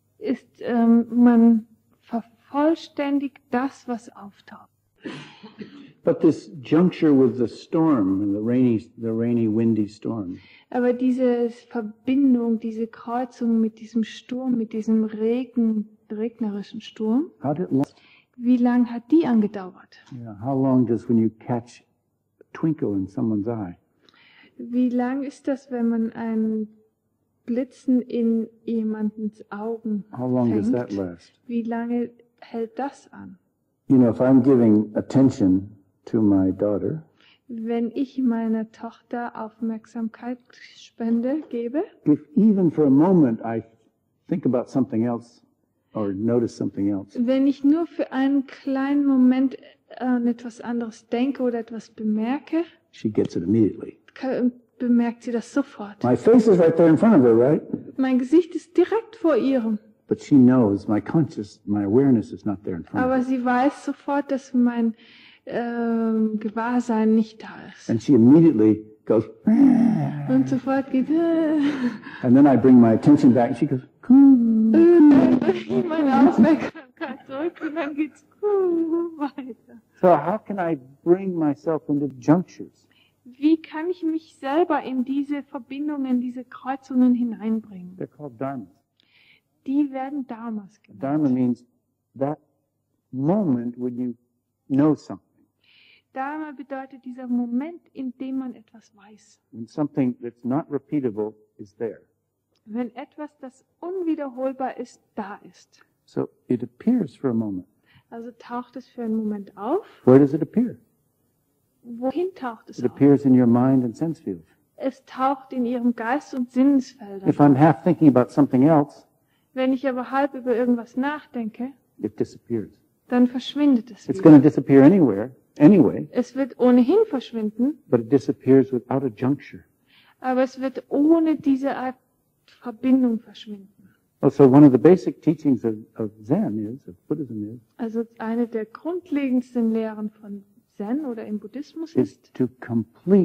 Man vervollständigt das, was auftaucht. But this juncture with the storm and the rainy, windy storm, Aber diese Verbindung, diese Kreuzung mit diesem Sturm, mit diesem regnerischen Sturm, how did it last? wie lang hat die angedauert? Yeah, how long does when you catch a twinkle in someone's eye? Wie lang ist das, wenn man ein Blitzen in jemandens Augen How long does that fängt? last? Wie lange hält das an? You know, if I'm giving attention to my daughter, Wenn ich meiner Tochter Aufmerksamkeit gebe, if even for a moment I think about something else or notice something else, wenn ich nur für einen kleinen Moment an etwas anderes denke oder etwas bemerke, she gets it immediately. bemerkt sie das sofort. My face is right there in front of her, right? Mein Gesicht ist direkt vor ihrem, But she knows my awareness is not there in front of aber her. sie weiß sofort, dass mein Gewahrsein nicht da ist. And she immediately goes, Und sofort geht and then I bring my attention back and she goes, meine Aufmerksamkeit zurück und dann geht's weiter. so how can I bring myself into junctures? Wie kann ich mich selber in diese Verbindungen, diese Kreuzungen hineinbringen? They're called dharmas. Die werden Dharmas genannt. Dharma means that moment when you know something, Dharma bedeutet dieser Moment, in dem man etwas weiß. when something that's not repeatable is there. Wenn etwas, das unwiederholbar ist, da ist. So it appears for a moment. Also taucht es für einen Moment auf. Where does it appear? Wohin taucht es It auf? appears in your mind and sense field. Es taucht in ihrem Geist und Sinnesfeldern. If I'm half thinking about something else, Wenn ich aber halb über irgendwas nachdenke, it disappears. dann verschwindet es It's wieder. going to disappear anyway, Es wird ohnehin verschwinden, but it disappears without a juncture. aber es wird ohne diese Art Verbindung verschwinden. Oh, so one of the basic teachings of Zen of Buddhism Also eine der grundlegendsten Lehren von Zen oder im Buddhismus is ist, to complete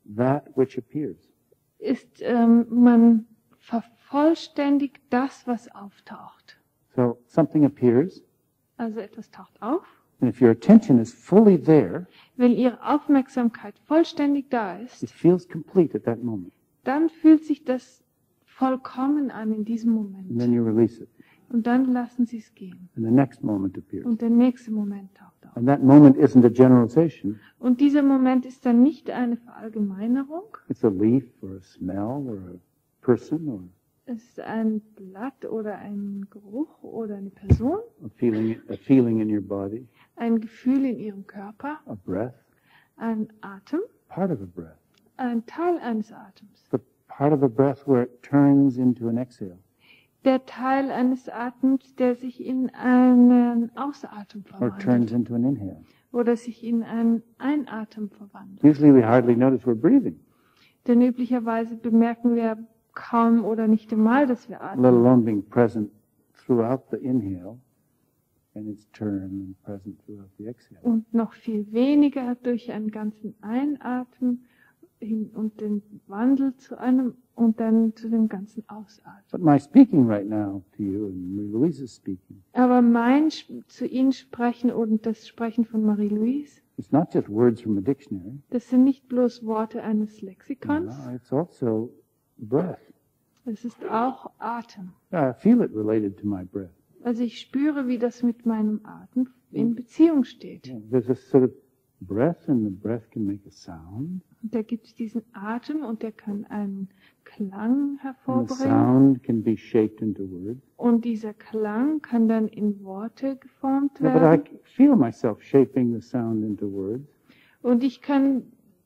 that which appears. ist, man vervollständigt das, was auftaucht. So something appears, Also etwas taucht auf. and if your attention is fully there, Wenn Ihre Aufmerksamkeit vollständig da ist, it feels complete at that moment. dann fühlt sich das vollkommen an in diesem And then Moment. you release it. Und dann lassen Sie es gehen. And the next moment appears. Und der nächste Moment taucht auf. And that moment isn't a generalization. Und dieser Moment ist dann nicht eine Verallgemeinerung. It's a leaf or a smell or a person or Es ist ein Blatt oder ein Geruch oder eine Person, a feeling in your body, ein Gefühl in Ihrem Körper, a breath, ein Atem, part of a breath. ein Teil eines Atems. The part of a breath where it turns into an exhale. Der Teil eines Atems, der sich in einen Ausatem Or turns verwandelt into an inhale. oder sich in einen Einatem verwandelt. Usually we hardly notice we're breathing, Denn üblicherweise bemerken wir kaum oder nicht einmal, dass wir let atmen. alone being present throughout the inhale and its turn and present throughout the exhale. Und noch viel weniger durch einen ganzen Einatmen hin und den Wandel zu einem und dann zu dem ganzen Ausatmen. But my speaking right now to you, and Marie-Louise is speaking, Aber zu Ihnen sprechen und das Sprechen von Marie-Louise, it's not just words from a dictionary. das sind nicht bloß Worte eines Lexikons, No, it's also breath. es ist auch Atem. I feel it related to my breath. Also ich spüre, wie das mit meinem Atem in Beziehung steht. Yeah, there's a sort of breath, and the breath can make a sound. Und da gibt es diesen Atem und der kann einen Klang And the hervorbringen. sound can be shaped into words. Und dieser Klang kann dann in Worte geformt Yeah, but I werden. feel myself shaping the sound into words. Und ich kann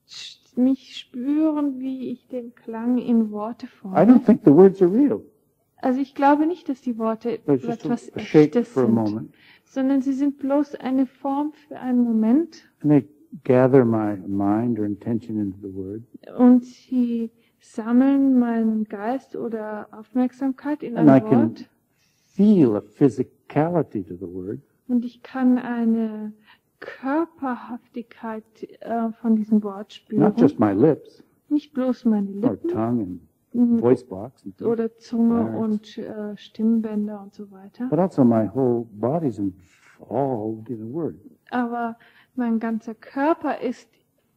mich spüren, wie ich den Klang in Worte I forme. don't think the words are real. Also ich glaube nicht, dass die Worte It's just etwas a shape Echtes for a sind, moment. sondern sie sind bloß eine Form für einen Moment. And they gather my mind or intention into the word. Und sie sammeln meinen Geist oder Aufmerksamkeit in And I ein can Wort. feel a physicality to the word. Und ich kann eine Körperhaftigkeit von diesem Wort spüren. Not just my lips Nicht bloß meine or Lippen tongue and Mhm. voice box and things, oder Zunge Larynx. und Stimmbänder und so weiter. but also my whole body's involved in a word. Aber mein ganzer Körper ist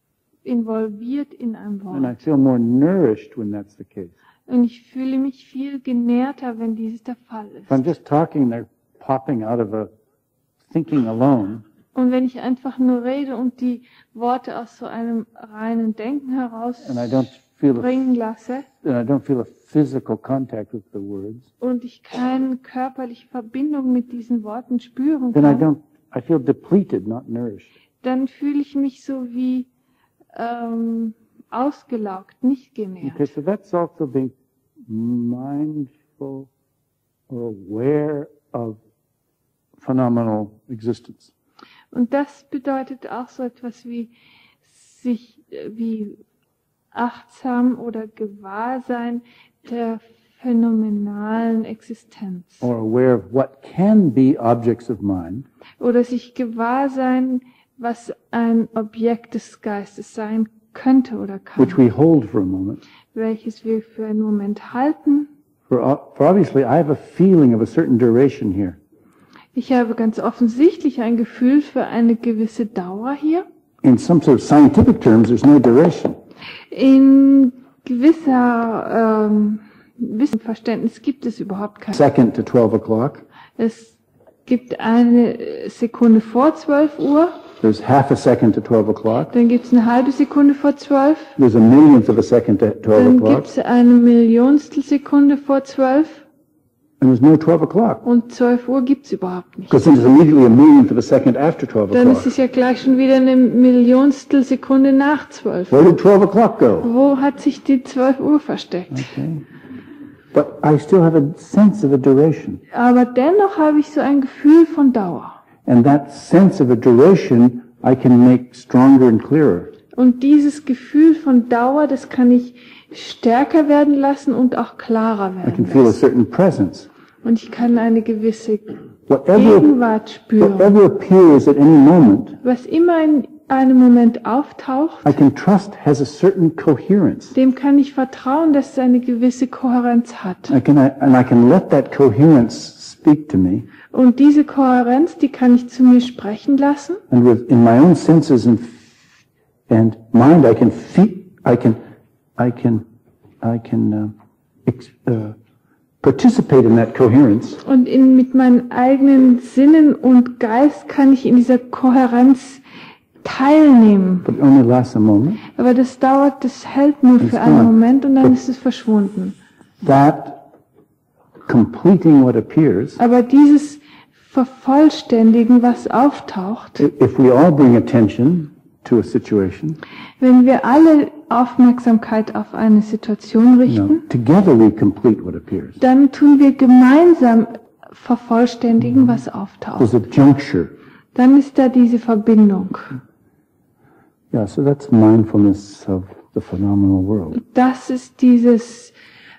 involviert in einem And I Wort. feel more nourished when that's the case. Und ich fühle mich viel genährter, wenn dieses der Fall If I'm ist. just talking, they're popping out of a thinking alone. Und wenn ich einfach nur rede und die Worte aus so einem reinen Denken heraus And I don't feel bringen lasse a physical contact with the words, und ich keine körperliche Verbindung mit diesen Worten spüren then kann, I feel depleted, not nourished. dann fühle ich mich so wie ausgelaugt, nicht Okay, genährt. so that's also being mindful or aware of phenomenal existence. Und das bedeutet auch so etwas wie wie achtsam oder Gewahrsein der phänomenalen Existenz. Or aware of what can be objects of mind, Oder sich gewahr sein, was ein Objekt des Geistes sein könnte oder which kann, we hold for a moment. welches wir für einen Moment halten. For obviously, I have a feeling of a certain duration here. Ich habe ganz offensichtlich ein Gefühl für eine gewisse Dauer hier. In some sort of scientific terms, there's no duration. In gewisser Wissensverständnis gibt es überhaupt keine. Second to 12 o'clock. Es gibt eine Sekunde vor 12 Uhr, There's half a second to 12 o'clock. dann gibt es eine halbe Sekunde vor 12, There's a millionth of a second to 12 dann o'clock. gibt es eine Millionstel Sekunde vor 12 And there's no 12 o'clock. und 12 Uhr gibt es überhaupt nicht. Because then there's immediately a millionth of a second after 12 Dann ist o'clock. es ja gleich schon wieder eine Millionstel Sekunde nach 12. Where did 12 o'clock go? Wo hat sich die 12 Uhr versteckt? Okay. But I still have a sense of a duration. Aber dennoch habe ich so ein Gefühl von Dauer. And that sense of a duration I can make stronger and clearer. Und dieses Gefühl von Dauer, das kann ich stärker werden lassen und auch klarer I can werden feel a lassen. certain presence. Und ich kann eine gewisse Whatever, Gegenwart spüren. whatever appears at any moment Was immer in einem Moment auftaucht, I can trust has a certain coherence. dem kann ich vertrauen, dass es eine gewisse Kohärenz hat. I can let that coherence speak to me. Und diese Kohärenz, die kann ich zu mir sprechen lassen. And in my own senses and mind, I can feel, participate in that coherence. Und mit meinen eigenen Sinnen und Geist kann ich in dieser Kohärenz teilnehmen. But it only lasts a moment. Aber das hält nur für einen Moment und dann ist es verschwunden. That completing what appears. Aber dieses Vervollständigen, was auftaucht, If we all bring attention to a situation, wenn wir alle Aufmerksamkeit auf eine Situation richten, together we complete what appears. dann tun wir gemeinsam vervollständigen, was auftaucht. There's a juncture. Dann ist da diese Verbindung. Yeah, so that's mindfulness of the phenomenal world. Das ist dieses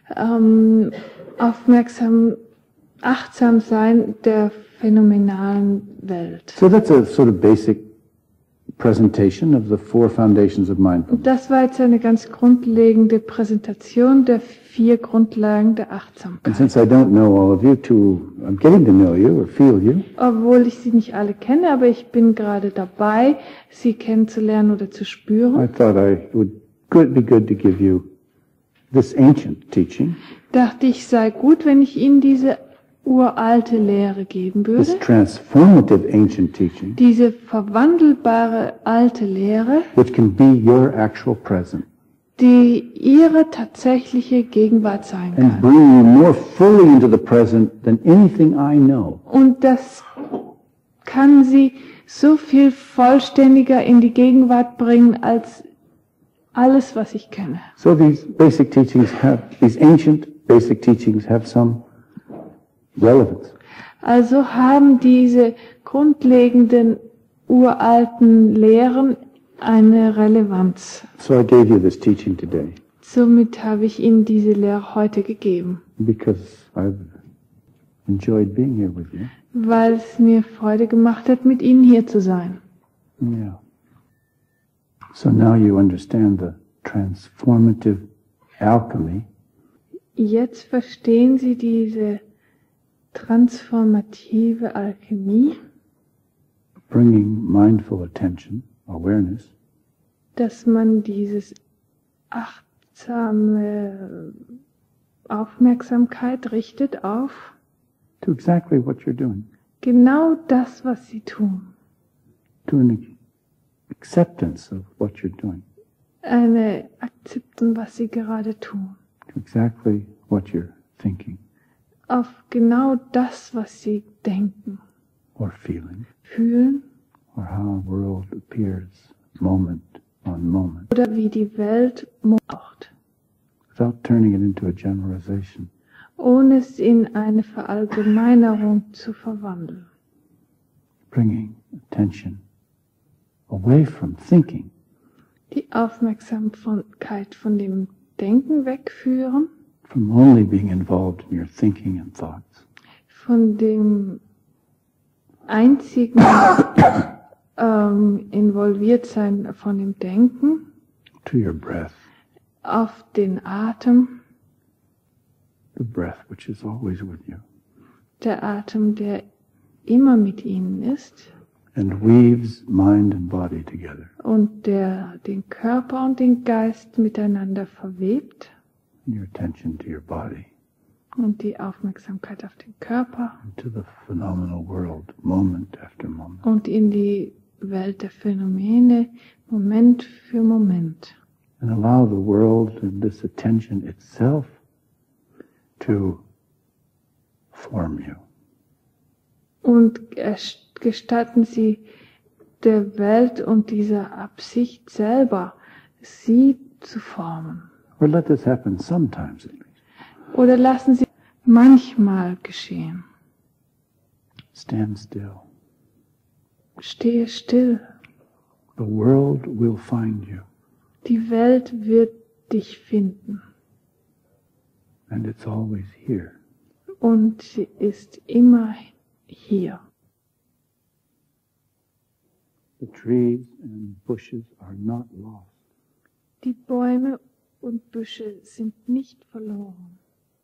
achtsam sein der phänomenalen Welt. So that's a sort of basic presentation of the 4 foundations of mindfulness. Das war jetzt eine ganz grundlegende Präsentation der 4 Grundlagen der And Achtsamkeit. since I don't know all of you I'm getting to know you or feel you, Obwohl ich sie nicht alle kenne, aber ich bin gerade dabei, sie kennenzulernen oder zu I spüren, thought it would be good to give you this ancient teaching, dachte ich, sei gut, wenn ich Ihnen diese uralte Lehre geben this würde, transformative ancient teaching, diese verwandelbare alte Lehre, which can be your actual present die Ihre tatsächliche Gegenwart sein and kann. bring you more fully into the present than anything I know. Und das kann Sie so viel vollständiger in die Gegenwart bringen als alles, was ich kenne. So these ancient basic teachings have some relevance. Also haben diese grundlegenden uralten Lehren eine Relevanz. So I gave you this teaching today Somit habe ich Ihnen diese Lehre heute gegeben, because I've enjoyed being here with you. weil es mir Freude gemacht hat, mit Ihnen hier zu sein. Yeah. So now you understand the transformative alchemy Jetzt verstehen Sie diese transformative Alchemie, bringing mindful attention, awareness, dass man dieses achtsame Aufmerksamkeit richtet auf to exactly what you're doing, genau das, was Sie tun. to an acceptance of what you're doing, Eine Akzeptanz, was Sie gerade tun. to exactly what you're thinking Auf genau das, was Sie denken, or feeling, fühlen or how the world appears moment on moment, oder wie die Welt macht, without turning it into a generalization. ohne es in eine Verallgemeinerung zu verwandeln. Bringing attention away from thinking Die Aufmerksamkeit von dem Denken wegführen, from only being involved in your thinking and thoughts, von dem einzigen involviert sein von dem Denken to your breath, auf den Atem, the breath which is always with you, der Atem, der immer mit Ihnen ist and weaves mind and body together. und der den Körper und den Geist miteinander verwebt Your attention to your body, und die Aufmerksamkeit auf den Körper and to the phenomenal world, moment after moment. und in die Welt der Phänomene, Moment für Moment. And allow the world and this attention itself to form you. Und gestatten Sie der Welt und dieser Absicht selber, sie zu formen. Or let this happen sometimes at least. Oder lassen Sie manchmal geschehen. Stand still. Stehe still. The world will find you, Die Welt wird dich finden. and it's always here. Und sie ist immer hier. The trees and bushes are not lost. Die Bäume und Büsche sind nicht verloren.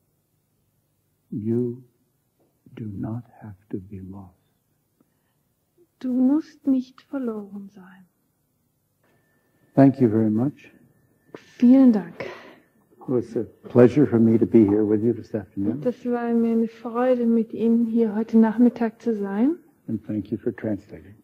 You do not have to be lost. Du musst nicht verloren sein. Thank you very much. Vielen Dank. It was a pleasure for me to be here with you this afternoon. Das war mir eine Freude, mit Ihnen hier heute Nachmittag zu sein. And thank you for translating.